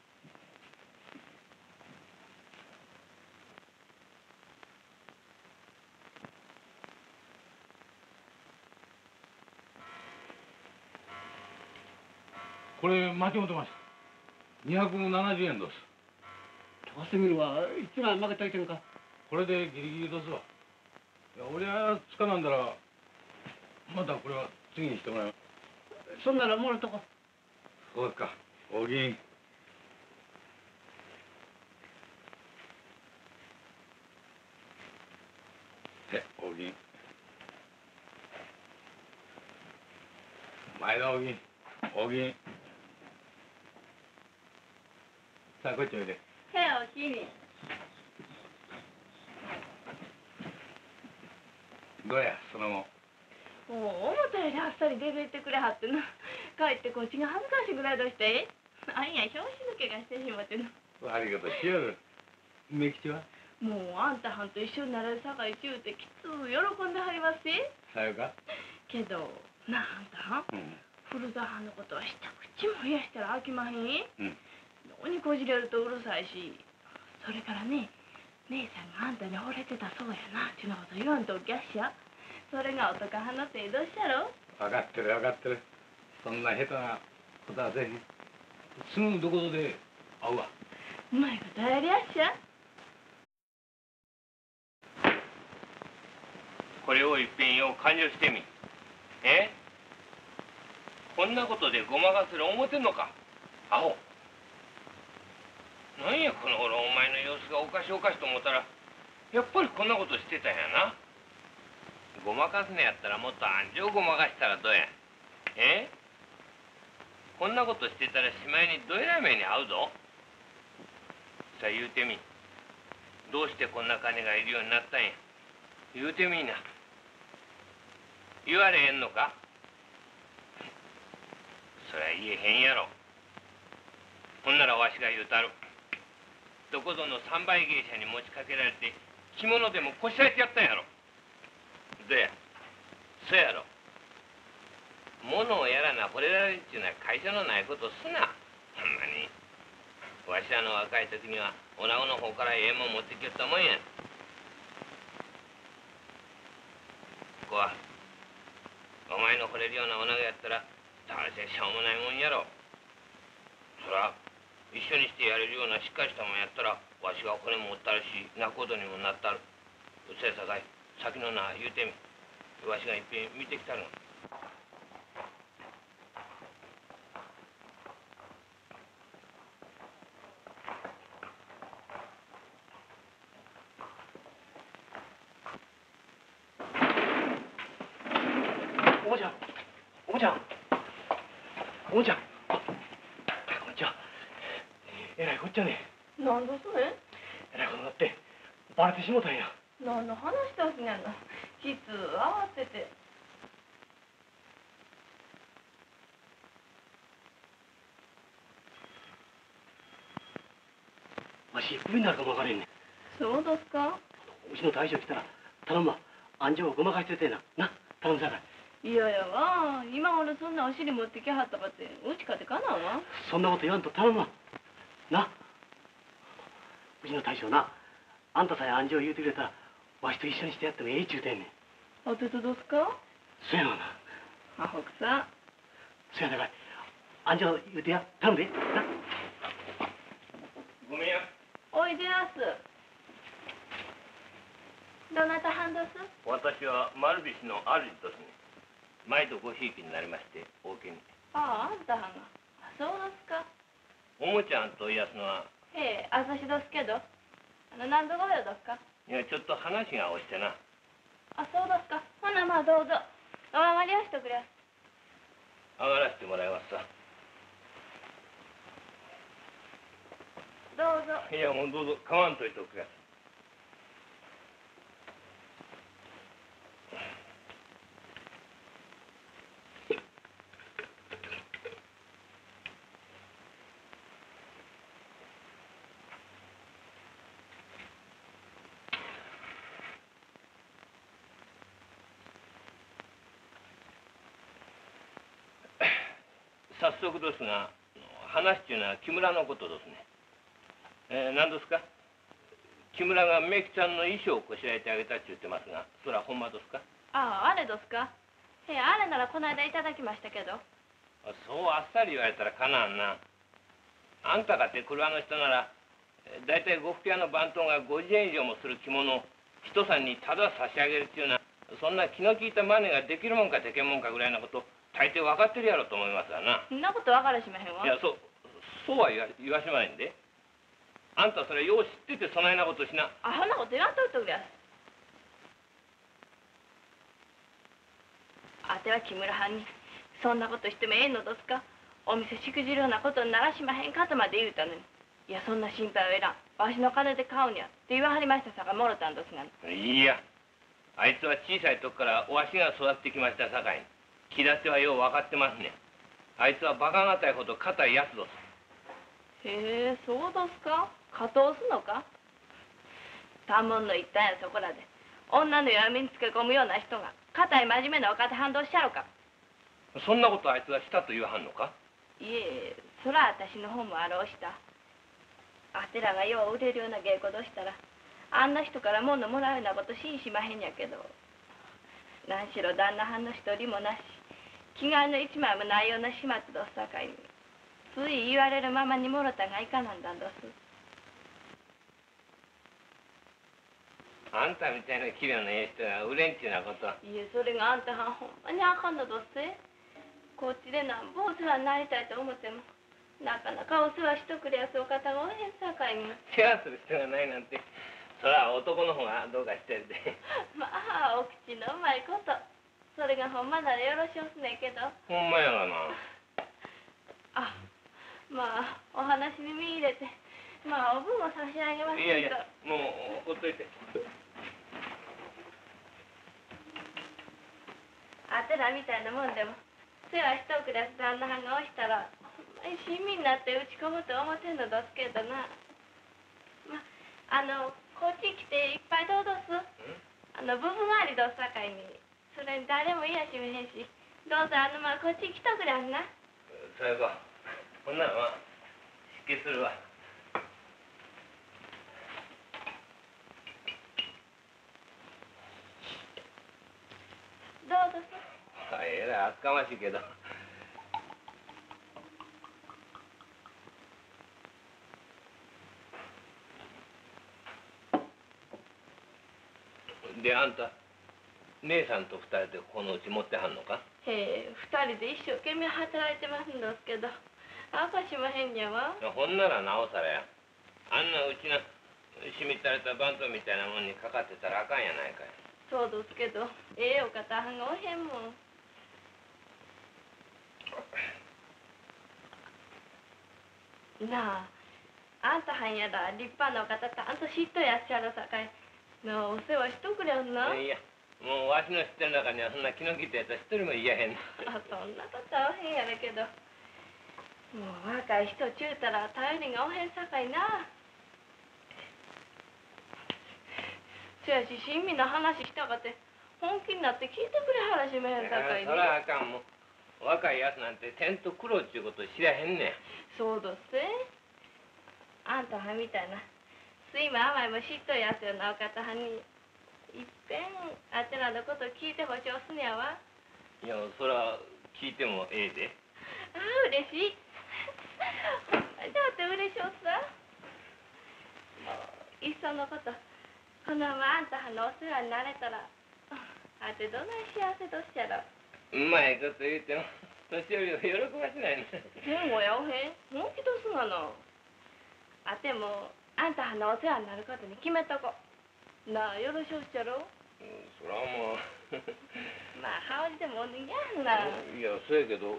これ間違うてました。にひゃくななじゅうえんどす。 高すぎるわ。一枚負けといてんか。 これでギリギリどすわ。いや、俺はつかなんだらまたこれは次にしてもらう。 そんならもらっとこ。 そうですか。お銀。へ、お銀。前のお銀。お銀。さあこっちおいで。 部屋おきに。 どうやその後。 もう思ったよりあっさり出て行ってくれはってな。帰ってこっちが恥ずかしいぐらいどしてあんや拍子抜けがしてしまってな。 悪いことしよる。梅吉はもうあんたはんと一緒になれるさかいちゅうてきつ喜んではりますし。 さよか。 けどなあ、あんたはん、 うん。 古田はんのことは下口も冷やしたら飽きまへん。 うん。 どうにこじれるとうるさいし、それからね、姉さんがあんたに惚れてたそうやなちゅうなこと言わんとおきゃっしゃ。それが男はんの程度っしゃろ。 分かってる分かってる。そんな下手なことはせえへん。すぐどこぞで会うわ。 うまいことやりやっしゃ。 これをいっぺんよう勘定してみ。え？こんなことでごまかせる思てんのか、アホ。なんやこの頃お前の様子がおかしおかしと思ったらやっぱりこんなことしてたんやな。ごまかすのやったらもっと安定ごまかしたらどうや。え？こんなことしてたらしまいにどえらい目に遭うぞ。さあ言うてみ。どうしてこんな金がいるようになったんや。言うてみいな。言われへんのか。そりゃ言えへんやろ。ほんならわしが言うたる。どこぞの三倍芸者に持ちかけられて着物でもこしらえてやったんやろ。どや、そやろ。物をやらな惚れられるっちゅうのは会社のないことすな。ほんまに。わしらの若い時には女子の方からええもん持ってきよったもんや。ここはお前の惚れるような女子やったら大してしょうもないもんやろ。そら一緒にしてやれるようなしっかりしたもんやったらわしがこれも持ったるし泣くことにもなったる。うせえさかい先のな言うてみ。わしがいっぺん見てきたる。おばちゃん、おばちゃん。 おもちゃん。あ、こんにちは。えらいこっちゃね。 なんだそれ？ えらいことになってバレてしもたんや。 何の話だすねんの。きつ慌てて。 わしクビになるかもわからへんねん。 そうですか？ うちの大将来たら頼むわ。安城をごまかしててな。な、頼むさかい。 いややわ、今頃そんなお尻持ってきはったかってうちかてかなんわ。 そんなこと言わんと頼むわ。な、うちの大将な、あんたさえ安城言うてくれたらわしと一緒にしてやってもええっちゅうてんねん。 お手とどすか？ そやがな。 あほくさん。 そやだから、安城言うてや、頼むで。な。 ごめんや。 おいでやす。どなたはんどす？ 私は丸菱の主ですね。毎度ごひいきになりましてお受けに。 ああ、あんたはんが。あ、そうですか。 おもちゃんといやすのは、 ええ、あざしどすけど。あの、何度ご用ですか？ いやちょっと話がおしてな。 あ、そうですか。ほなまあどうぞ。お上がりはしとくれ。 上がらせてもらいますさ。 どうぞ。 いやもうどうぞ買わんといておくれ。早速ですが、話っていうのは木村のことですね。えー、何ですか？木村がめきちゃんの衣装をこしらえてあげたって言ってますが、それはほんまですか？ ああ、あれですか。ええ、あれならこの間いただきましたけど。 あ、そうあっさり言われたらかなわんな。あんたかて蔵の人なら、だいたい呉服屋の番頭がごじゅうえん以上もする着物を人さんにただ差し上げるっていうのは、そんな気の利いたマネができるもんかできんもんかぐらいのこと大抵分かってるやろと思いますわな。 そんなこと分からしまへんわ。 いや、そうそうは言わ言わしまへんで。あんたそれよう知っててそないなことしな。 あほなこと言わんといてくれやす。あては木村はんにそんなことしてもええのですか？お店しくじるようなことにならしまへんかとまで言うたのに。いや、そんな心配はいらん。わしの金で買うんやって言わはりましたさかもろたんですが。 いや、あいつは小さい時からわしが育ってきましたさかいに気立てはよう分かってますね。あいつはバカがたいほど硬いやつです。 へえ、そうですか。加藤すのか。短文の言ったんやそこらで女の弱みにつけ込むような人が硬い真面目なお方反動しちゃろか。 そんなことあいつはしたと言わはんのか？ いえ、そら私の方もあろうした。あてらがよう売れるような芸事したらあんな人から物もらうようなことしんしまへんやけど、何しろ旦那はんの一人もなし着替えの一枚もないような始末どすさかいについ言われるままにもろたがいかなんだんどす。 あんたみたいな器量のええ人が売れんちゅうなこと。 いえ、それがあんたはんほんまにあかんのどすえ。こっちでなんぼお世話になりたいと思ってもなかなかお世話しとくれやすお方がおへんさかいに。 世話する人がないなんて、そら男の方がどうかしてるで。 まあ、お口のうまいこと。それがほんまならよろしおすねんけど。 ほんまやがな。 あ、まあ、お話に見入れて、まあ、お分を差し上げますけど。 いやいや、もうほっといて。 あてらみたいなもんでも世話しとくれやす旦那はんがおしたら親身になって打ち込むと思ってんのどすけどな。まあのこっち来ていっぱいどうどす。あの部分ありどすさかいにそれに誰もいやしめへんし、どうぞあのまあこっち来とくれやんな。 そやか。ほんならまあ失敬するわ。 どうぞす。 えらい厚かましいけど。であんた姉さんと二人でこのうち持ってはんのか？ へえ、二人で一生懸命働いてますんですけどあかしまへんにゃわ。 ほんならなおさらや。あんなうちのしみったれた番頭みたいなもんにかかってたらあかんやないかい。 そうですけどええお方はんがおへんもん。 なあ、あんたはんやら立派なお方ちゃんと知っとやっしゃるさかい。なあ、お世話しとくれんな。 いや、もうわしの知ってる中にはそんな気の利いたやつは一人もいやへんねん。 あ、そんなことはおへんやらけど。もう若い人ちゅうたら頼りがおへんさかいな。そやし、親身の話したかて、本気になって聞いてくれはらしめへんさかいね。 そらあかんもん。若いやつなんて天と苦労っちゅうこと知らへんねん。 そうどっせ。あんたはんみたいな酸いも甘いも知っとるやつよなお方はんにいっぺんあてらのこと聞いてほしおすんやわ。 いや、そら聞いてもええで。 ああ、嬉しい。だって嬉しおっさ。いっそのことこのままあんたはんのお世話になれたらあてどない幸せとっしゃろ。 うまいこと言うても年寄りを喜ばせないね。 へんごやおへん本気とすがな。あてもあんたはんのお世話になることに決めとこ。なあ、よろしおっしゃろ。 うん、そらもうまあ羽織でもお脱ぎやんな。 いや、そうやけど。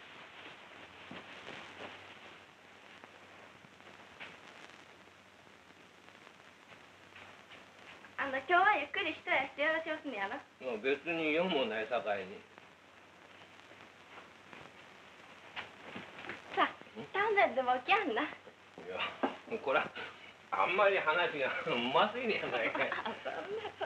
あの今日はゆっくり一やしてよろしおすんやろ。 まあ別に用もないさかいに。 さあ、丹前でも起きやんな。 いや、これはあんまり話がうますぎねやないかい。 あ、そんなこと。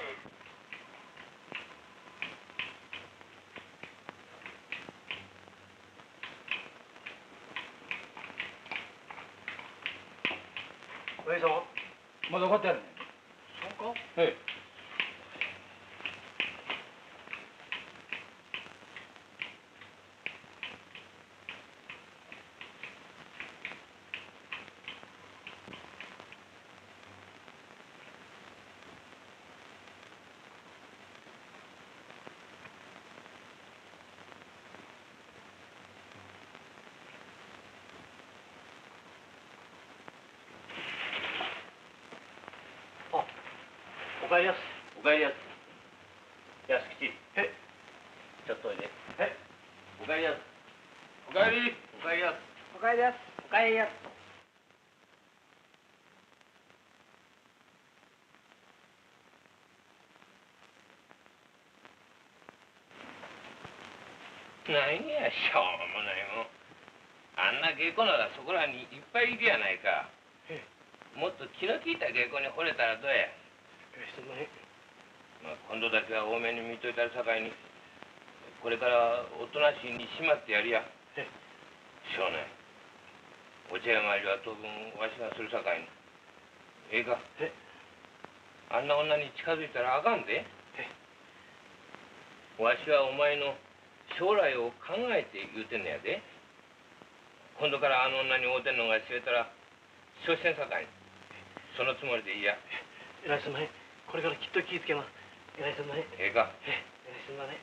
おやじさん、まだ分かってやるねん。そうか？ はい。 おかえりやす。 おかえりやす。安吉。 え、 ちょっとおいで。 え、 おかえりやす。おかえり。おかえりやす。 おかえりやす。おかえりやす。 何や、しょうもないもん。あんな芸妓ならそこらにいっぱいいるやないか。もっと気の利いた芸妓に惚れたらどうや。 すんまへん。 まあ、今度だけは多めに見といたるさかいに、これからおとなしいにしまってやりや。 えしょうない。お茶屋参りは当分わしがするさかいに。ええか。 えあんな女に近づいたらあかんで。わしはお前の将来を考えて言うてんのやで。今度からあの女に会うてんのが知れたら承知せんさかいに。そのつもりでいいや。 えらいすんまへん。これからきっと気ぃつけます。えらいすんまへん。 ええか。 ええらいすんまへん。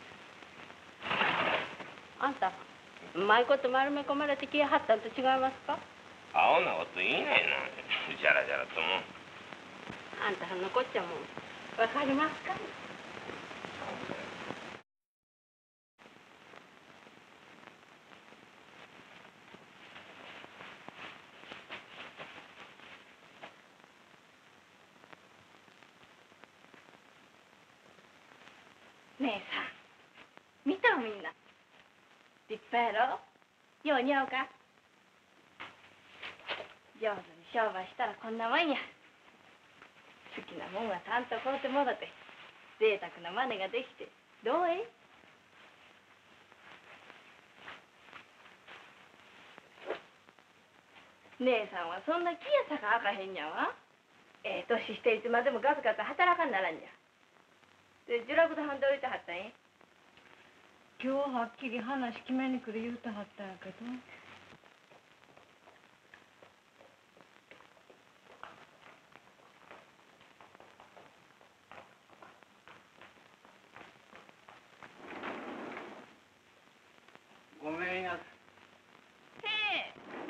あんたうまいこと丸め込まれてきやはったんと違いますか。 青なこと言いないな。じゃらじゃらとも。 あんたのこっちゃもんわかりますか。 姉さん見とみんな立派やろ。よう似合うか。上手に商売したらこんなもんや。好きなもんはたんと買うてもろて贅沢な真似ができてどうえ。姉さんはそんな気やさかあかへんやわ。ええ年していつまでもガツガツ働かんならんじゃ。で呪落ではんでおいてはったんや。 今日はっきり話決めに来る言うてはったんやけど。 ごめんやす。 へ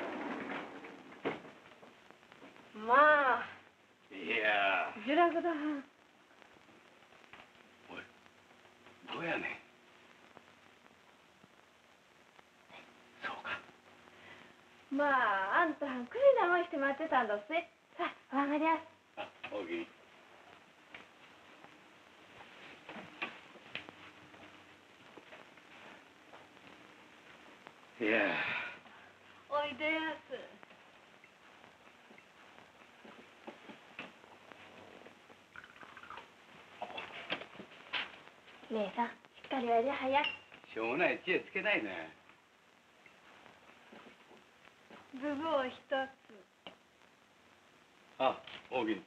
え。まあ。 いや呪落だはん。 おい、どうやねん。 まあ、あんたはん、くり直して待ってたんだっせ。さあ、お上がりやす。 あ、おおきに。いやおいでやす。 姉さん、しっかりおやりはや。 しょうもない知恵つけないね。 ズブを一つ。 あ、おおきに。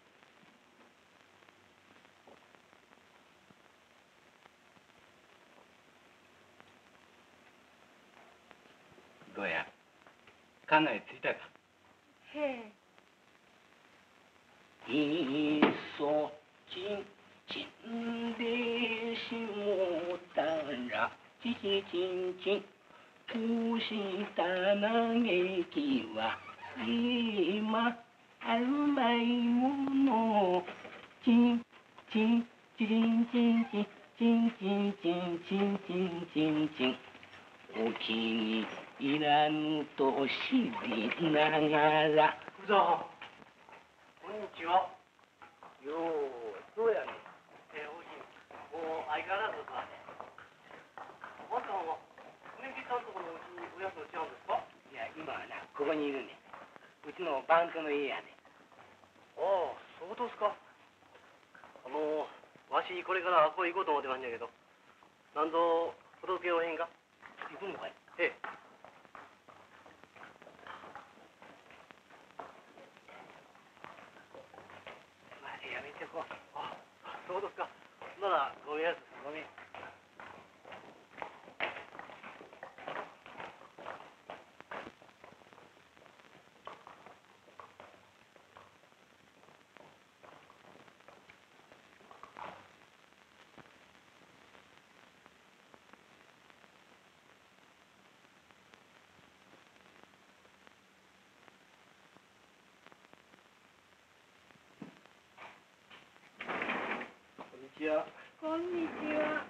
どうや、考えついたか。 へえ。 いっそちんちんでしもたらちちちんちんこうした嘆きは今あるまいものちんちんちんちんちんちんちんちんちんちんちんちんお気に入らぬと知りながら。 福沢こんにちは。よう、どうやねん。えー、おじい、もう相変わらずか。あんたは、梅木さんとこのうちにおやつの違うんですか？ いや、今はな、ここにいるね。うちの番頭の家やね。 ああ、そうですか。あの、わし、これからあこ行こうと思ってまんやけど、なんぞ、届けようへんか？ 行くのかい？ ええ。 まあ、やめてこう。 あ、そうですか。なら、ごめんやす。ごめん。こんにちは。 こんにちは。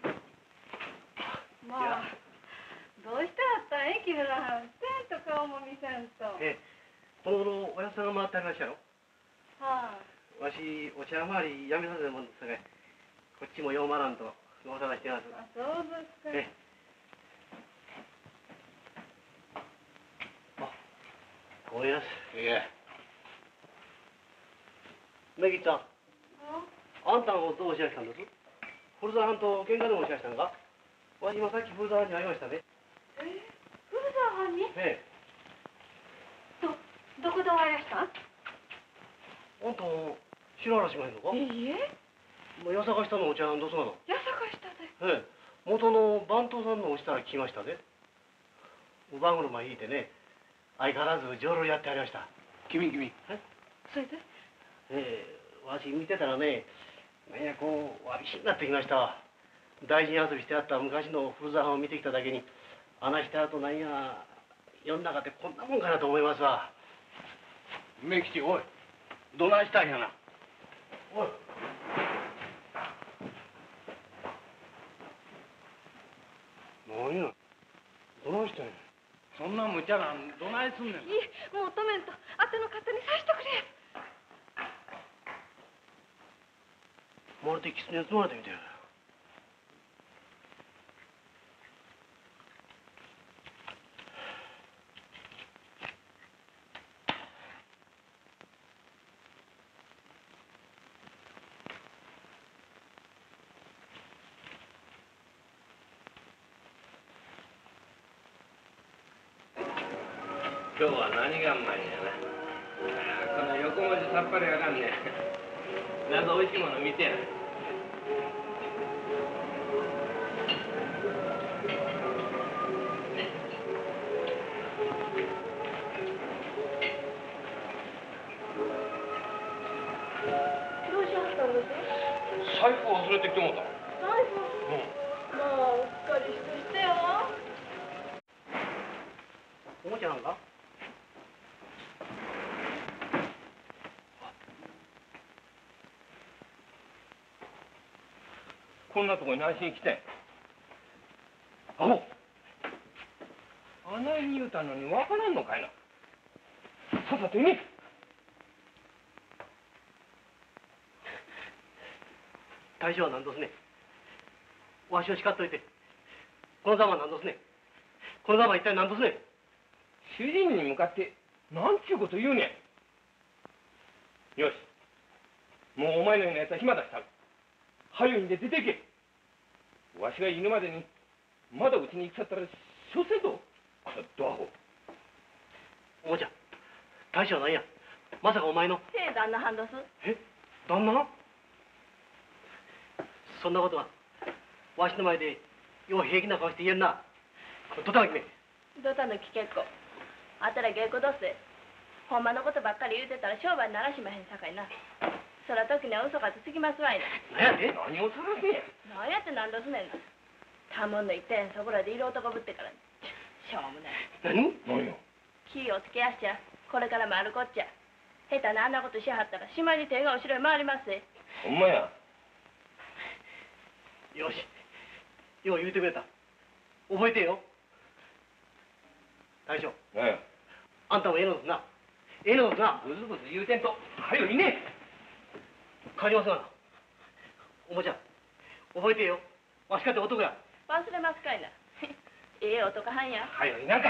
まあ、どうしてあったんえ、木村はん。せんと顔も見せんと。 ええ。この頃、おやつさんが回ってありましたよ。 はあ。 わし、お茶回りやめさせるもんですさかい、こっちもようまらんと、お探してます。 あ、そうですか。 ええ。あ、ごめんなさい。 いや。 めぎちゃん、あんたのことどうおっしゃしたんです？古澤さんと喧嘩でもおっしゃしたんか？わし今さっき古澤さんに会いましたね。 え、古澤はんに？ ええ。 ど、どこでお会いしたん？ あんた、知らなしまへんのか？ いいえ。 もうやさかしたのお茶どうすなの？ やさかしたで。 ええ。元の番頭さんのおしたら聞きましたね。お番車引いてね、相変わらず上路やってありました。 君君。 え？ それで？ ええ、わし見てたらね、なんやこう、わびしになってきましたわ。大臣遊びしてあった昔の古澤さんを見てきただけに、あないしてあるとなんや、世の中ってこんなもんかなと思いますわ。 梅吉、おい。どないしたんやな。 おい。何や、どないしたんや。 そんな無茶なんどないすんねん。 いえ、もう止めんと、あての勝手にさしてくれ。 まるで狐に積まれてみたいな。 今日は何がうまいんやな。あこの横文字さっぱりわかんねえ。なんか美味しいもの見てや。 どうしはったんです？ 財布忘れてきてもうた。 財布？まあ、うっかりしてしてよ。 おもちゃなんか？ こんなとこに何しに来てん？ あの、ああないに言うたのにわからんのかいな。さっさと言え。 大将は何どすね。わしを叱っといて。このざまは何どすね。このざまは一体何どすね。 主人に向かってなんちゅうこと言うねん。よし、もうお前のようなやつは暇だしたる。早いんで出ていけ。わしが犬までにまだうちに行き去ったらしょせんと。ドアホ。 おもちゃん、大将は何や。まさかお前の。 へえ、旦那はんどす。 え、旦那。そんなことはわしの前でよう平気な顔して言えんな。ドタの君。 ドタ抜き結構。あたら稽古どうせ。ほんまのことばっかり言うてたら商売にならしまへんさかいな。そら時には嘘かとつきますわいな。 何やて。 何を探すねん。 何やって何どすねんな。たもんの一点そこらでいる男ぶってからに。しょうもない。 何。 何よ。 気をつけやしちゃ。これからもあるこっちゃ。下手なあんなことしはったら島に手が後ろへ回りますぜ。 ほんまや。 よし、よう言うてくれた。覚えてよ。大将。 何や。 あんたもええのですな。ええのですな。 ぐずぐず言うてんと。はよいね。 帰りますがな。おもちゃん、覚えてよ。わしかて男や。 忘れますかいな。ええ男はんや。 はよいなんかい。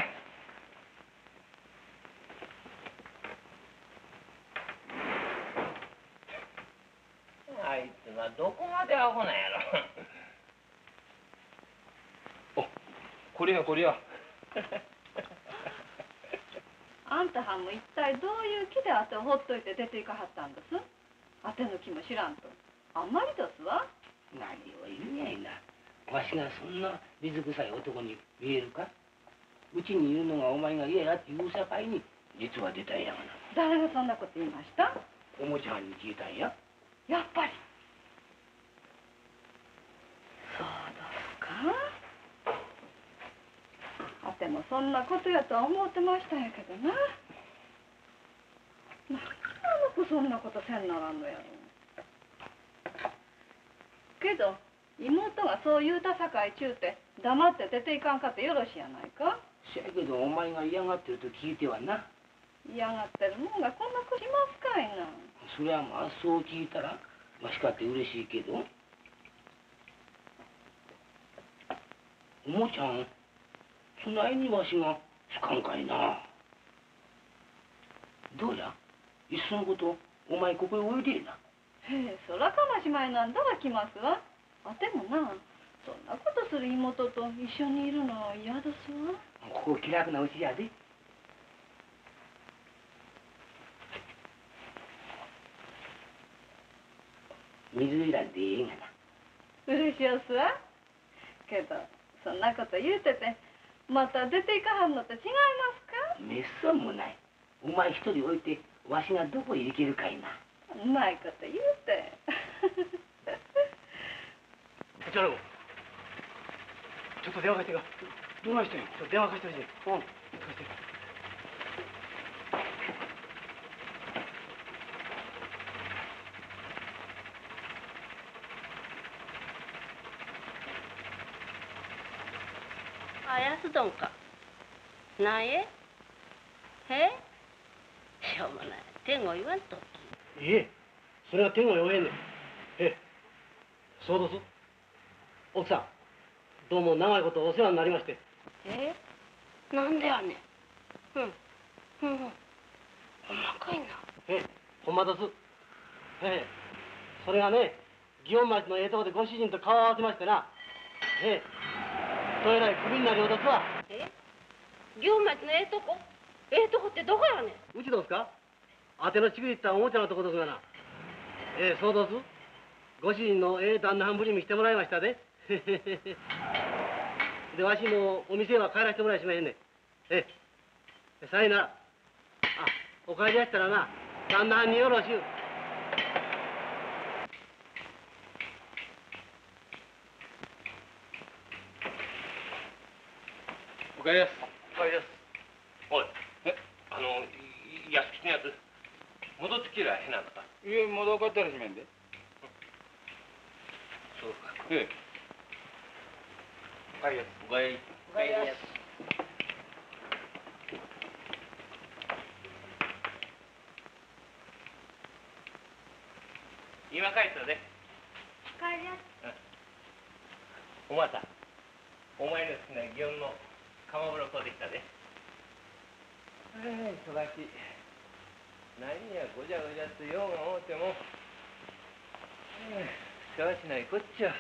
あいつはどこまでアホなんやろ。お、これやこれや。 あんたはんも一体どういう気であてをほっといて出ていかはったんです。あての気も知らんと。あんまりですわ。 何を言うんやいな。わしがそんな水臭い男に見えるか。うちにいるのがお前が嫌やって言うさかいに実は出たんやがな。 誰がそんなこと言いました。 おもちゃんに聞いたんや。 やっぱり。そうですか。あてもそんなことやとは思ってましたんやけどな。なんであの子そんなことせんならんのやろ。けど妹がそう言うたさかいちゅうて黙って出ていかんかってよろしいやないか。 せやけどお前が嫌がってると聞いてはな。 嫌がってるもんがこんなことしますかいな。 そりゃまあそう聞いたらわしかって嬉しいけど。おもちゃん、そないにわしがつかんかいな。どうや、いっそのことお前ここへおいでえな。 へえ、そらかましまいなんだら来ますわ。あてもな、そんなことする妹と一緒にいるのは嫌ですわ。 ここ気楽なうちやで。水いらんでええがな。 嬉しおすわ。けどそんなこと言うててまた出ていかはんのと違いますか。 めっそうもない。お前一人置いてわしがどこへ行けるかいな。 うまいこと言うて。 こちらもちょっと電話貸してが。どないしてん。ちょっと電話貸してほしい。うん、貸して。 あやすどんか。なんえ。へ。しょうもない。天を言わんと。 いえ、それは天を呼べんねん。ええ、そうどす。奥さん、どうも長いことお世話になりまして。 え。なんでやねん。うん。うん。ほんまかいな。 ええ、ほんまです。ええ、それがね、祇園町のええとこでご主人と顔を合わせましてな。ええ、どえらいクビになるようですわ。 え。祇園町のええとこ。ええとこってどこやねん。 うちどすか。あてのちぐいったおもちゃのとこですがな。ええ、そうどす。ご主人のええ旦那はんぶり見してもらいましたで。で、わしもお店は帰らせてもらいしまへんねん。ええ、さいなら。あ、お帰りやしたらな、旦那はんによろしゅう。 おかえりです。 お帰りです。 おい、え、あの安吉のやつ戻ってきてりゃへんなんだか。 いえ、まだ分かったらしめんで。 そうか。 ええ。お帰りです。 おかえり。 おかえりです。 またお前の好きな祇園の鎌風呂買うてきたで。えー、忙しい。何やごちゃごちゃと用が思うても、えー、世話しないこっちゃ。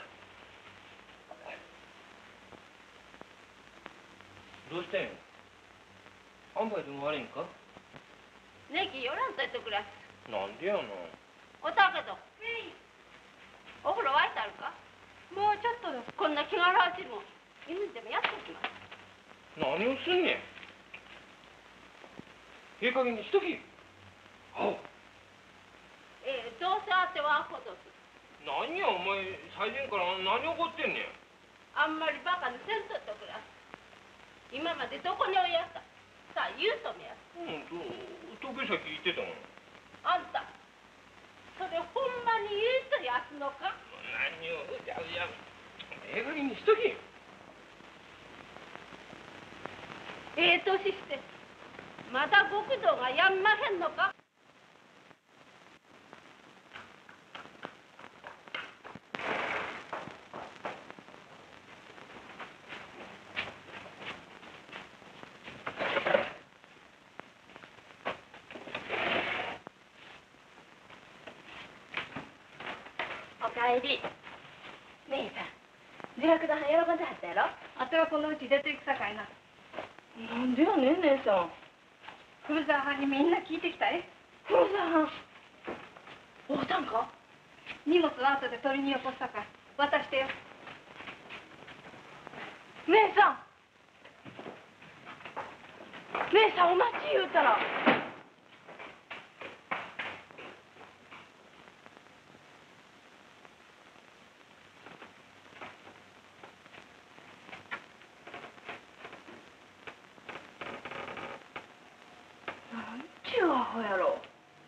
どうしたんや。あんばいでも悪いんか。 ネギ寄らんといてくれ。 なんでやの。 おたけどお風呂沸いてあるか。 もうちょっとです。 こんな気がらわしいもん犬でもやっておきます。 何をすんねん。ええ加減にしとき。あええ、どうせあってはほどす。 何やお前最前から何怒ってんねん。 あんまりバカにせんとってくれ。今までどこにおいやった。さあ言うとめや。 うんと時々言ってたもん。 あんたそれほんまに言うとやすのか。 何をうじゃうじゃええ加減にしとき。 ええ年してまだ極道がやんまへんのか。 おかえり。姉さん、自白団喜んではったやろ。 あてはこのうち出ていくさかいな。 なんでやねん、姉さん。 古沢藩にみんな聞いてきたえ。 黒沢藩。おうたんか。 荷物は後で取りによこすさかい。渡してよ。 姉さん。姉さんお待ち言うたら。なんちゅうアホやろ。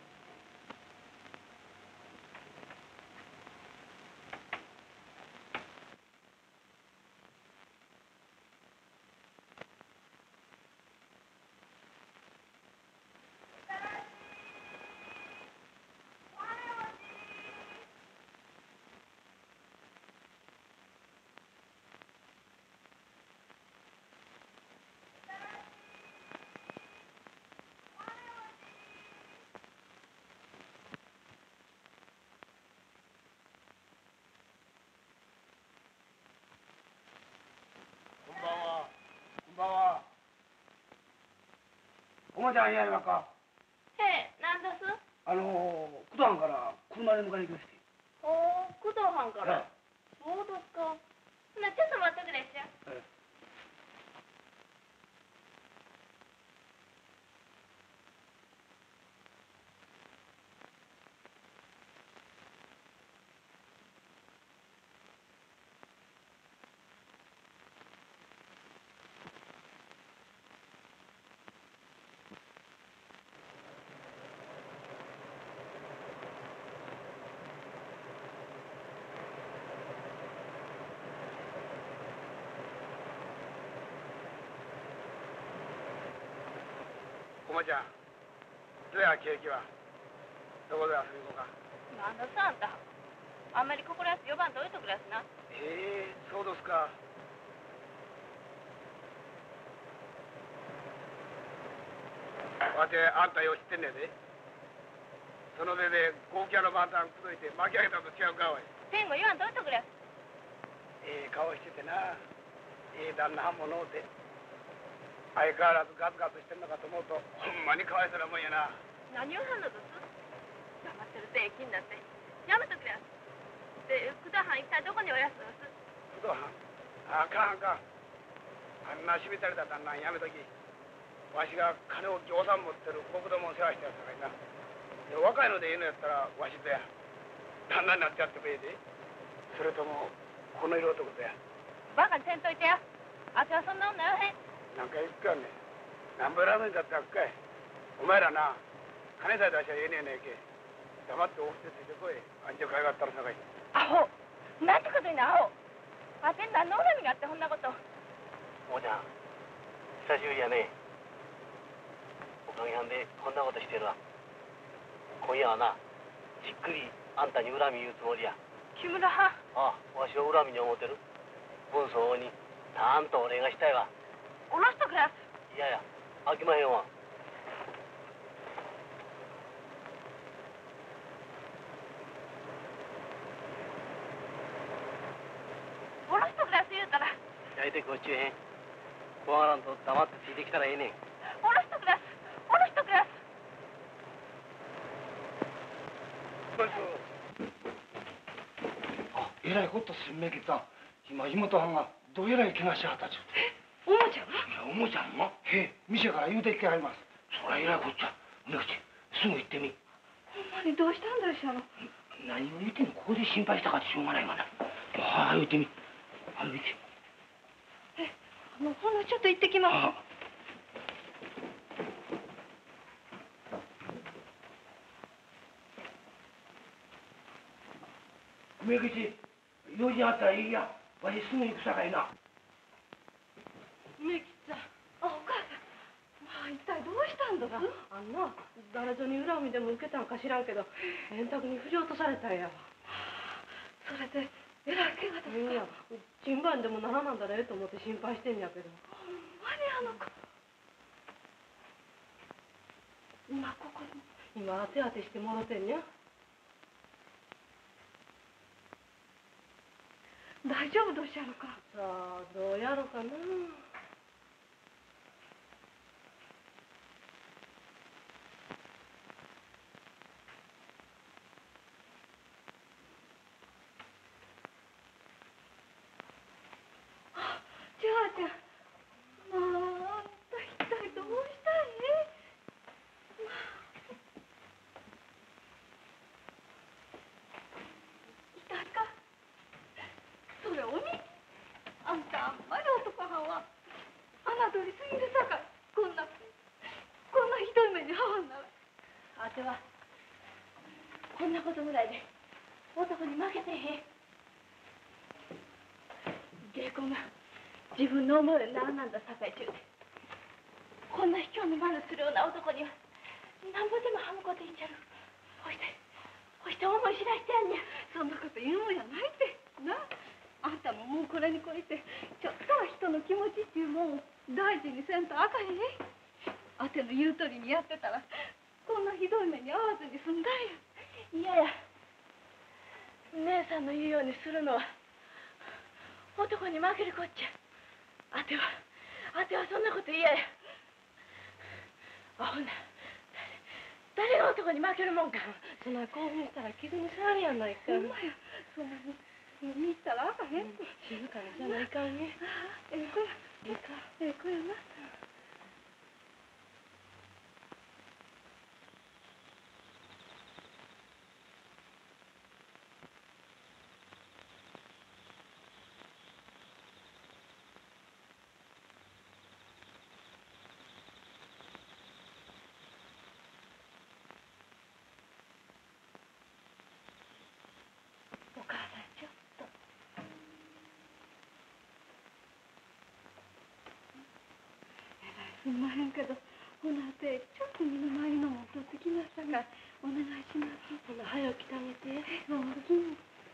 こんばんは。こんばんは。おまちゃんやりまか。 へえ、なんです。 あのー、九段から車で迎えに来まして。 おお、工藤藩かはいら。そうですか。ほな、ちょっと待ってくれっしゃ。 ええおまちゃん、どうや景気は。どこで遊び行こうか。 なんださあんた。あんまり心安呼ばんと置いとくれやすな。 ええー、そうですか。わてあんたよう知ってんねんで。その手で豪気屋の番団口説いて巻き上げたと違うかおい。 天狗言わんと置いとくれやす。 ええ顔しててな。ええ旦那はんものうて。相変わらずガツガツしてんのかと思うとほんまにかわいそうなもんやな。 何をはんのです。黙ってるとええ気になって。やめとくれやす。で、工藤藩一体どこにおやすのです。 工藤藩あかんあかん。あんなしみたれた旦那やめとき。わしが金をぎょうさん持ってる国土も世話してやったからな。で若いのでいいのやったらわしとや旦那になってやってもええで。それともこの色男とや。 バカにせんといてや。あてはそんな女やへん。 なんか言っかんねん。なんぼラーメンだってあっかい。お前らな金さえ出しゃええねえねえけ。黙ってお布施ついてこい。あんじゃかいがったらさかい。 アホ。なんてこと言うのアホ。あてん何の恨みがあってこんなこと。 おもちゃん久しぶりやね。おかげさんでこんなことしてるわ。今夜はなじっくりあんたに恨み言うつもりや。 木村はん。 ああわしを恨みに思ってる。 本相応にたんとお礼がしたいわ。 下ろしとくれやす。 いやいや、飽きまへんわ。 下ろしとくれやす言うたら。 大体こっちへん。怖がらんと黙ってついてきたらええねん。 下ろしとくれやす。下ろしとくれやす。 あ、えらいことすんめきた。今妹はんがどえらい怪我しはったちゅうて。 おもちゃが？ いや、おもちゃんのへえ、店から言うてきてはります。そりゃえらいこっちゃ。梅口、すぐ行ってみ。 ほんまにどうしたんでしょう。 何を言ってんの、ここで心配したかってしょうがないがな。はあ、言ってみ。はよ行け。 え、あの、ほんのちょっと行ってきます。 ああ、梅口、用事あったらいいや。わしすぐ行くさかいな。 梅吉さん。 あ、お母さん。まあ、一体どうしたんです？ あんな、誰ぞに恨みでも受けたんか知らんけど、円卓に振り落とされたんやわ。 それで、えらい怪我ですいや、チンバンでもならなんだらええと思って心配してんやけど。 ほんまにあの子。今ここに。 今、手当てしてもろてんや。 大丈夫どうしやろか。 さあ、どうやろかな。 じゃあじゃあ、まあ、あんた一体どうしたい？まあ、痛いか？それおみ？あんたあんまり男はんは侮りすぎるさかい。こんなこんなひどい目に遭わんなら。 あてはこんなことぐらいで男に負けてへん。芸妓が自分の思いを何なんださかいちゅうて、こんな卑怯の真似するような男にはなんぼでもはむこと言っちゃる。ほしてほして思い知らしてやんにゃ。 そんなこと言うもんやないってな。あんたももうこれにこいてちょっとは人の気持ちっていうもんを大事にせんとあかんね。あての言う通りにやってたらこんなひどい目に遭わずに済んだんや。 いやや、姉さんの言うようにするのは男に負けるこっちゃ。あてはあてはそんなこと嫌や。あほな誰が男に負けるもんか。 そんな興奮したら傷に触るやないか。 ほんまや。そんなに見したらあかへんと。 静かにせないかんね。 ええ子や。 いいか。 ええ子やな。お母さんちょっと。えらいすんまへんけど、ほなてちょっと身の回りのもん取ってきましたからお願いします。 ほな、早く来てあげて。 おおきに。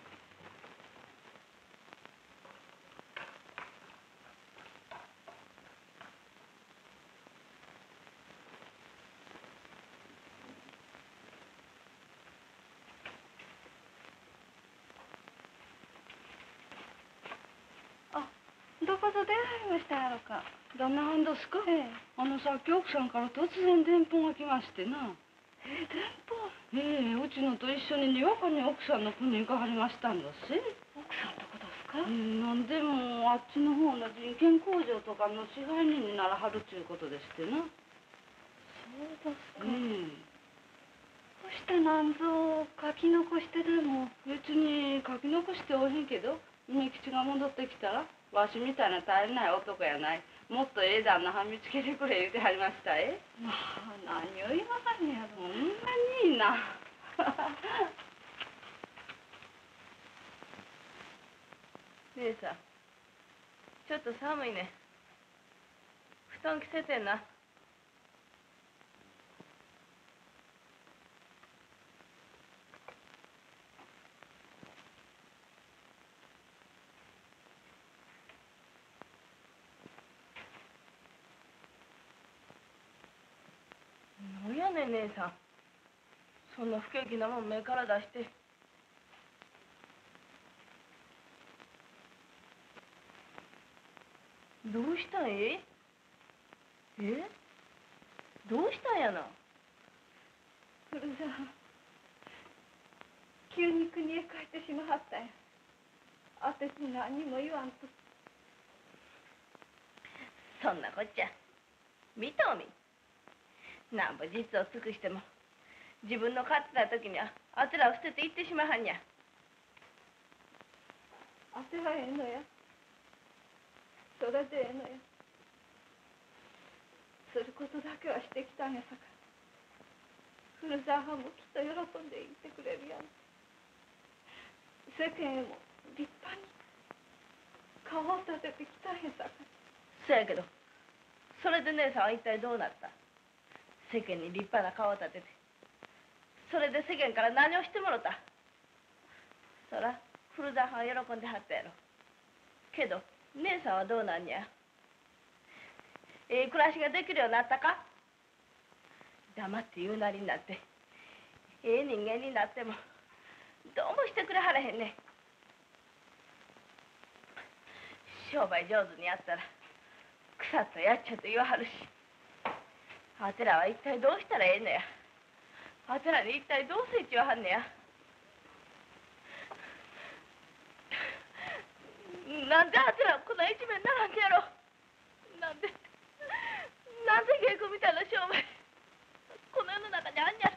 どこぞ出はりましたやろか。 旦那はんですか？ ええ。 あのさっき奥さんから突然電報が来ましてな。 ええ、電報。 ええ、うちのと一緒ににわかに奥さんの国に行かはりましたんだし。 奥さんとこですか？ うん、なんでもあっちの方の人権工場とかの支配人にならはるちゅうことでしてな。 そうですか。 うん。 そしてなんぞ書き残してでも。 別に書き残しておへんけど、梅吉が戻ってきたら、わしみたいな大変ない男やない。もっとええ旦那はん見つけてくれ言うてはりましたえ。 まあ、何を言わはんねやろ。 ほんまにいいな。姉さん、ちょっと寒いね。布団着せてんな。 姉さん、そんな不景気なもん目から出して。どうしたんええどうしたんやな。 古沢急に国へ帰ってしまはったんや。あてに何にも言わんと。 そんなこっちゃ見とうみ。なんぼ実を尽くしても自分の勝ってた時にはあてらを捨てていってしまはんにゃ。 あてはええのや。それでええのや。することだけはしてきたんやさか。古沢はんもきっと喜んでいてくれるやん。世間へも立派に顔を立ててきたんやさか。 そやけどそれで姉さんは一体どうなった。世間に立派な顔を立ててそれで世間から何をしてもろた。そら古沢はんは喜んではったやろ。けど姉さんはどうなんや。ええ暮らしができるようになったか。黙って言うなりになってええ人間になってもどうもしてくれはれへんね。商売上手にやったら腐ったやっちゃと言わはるし、あてらは一体どうしたらええのや。あてらに一体どうせちわはんねや。なんであてらこんな一面ならんねやろ。なんでなんで芸妓みたいな商売この世の中にあんにゃろ。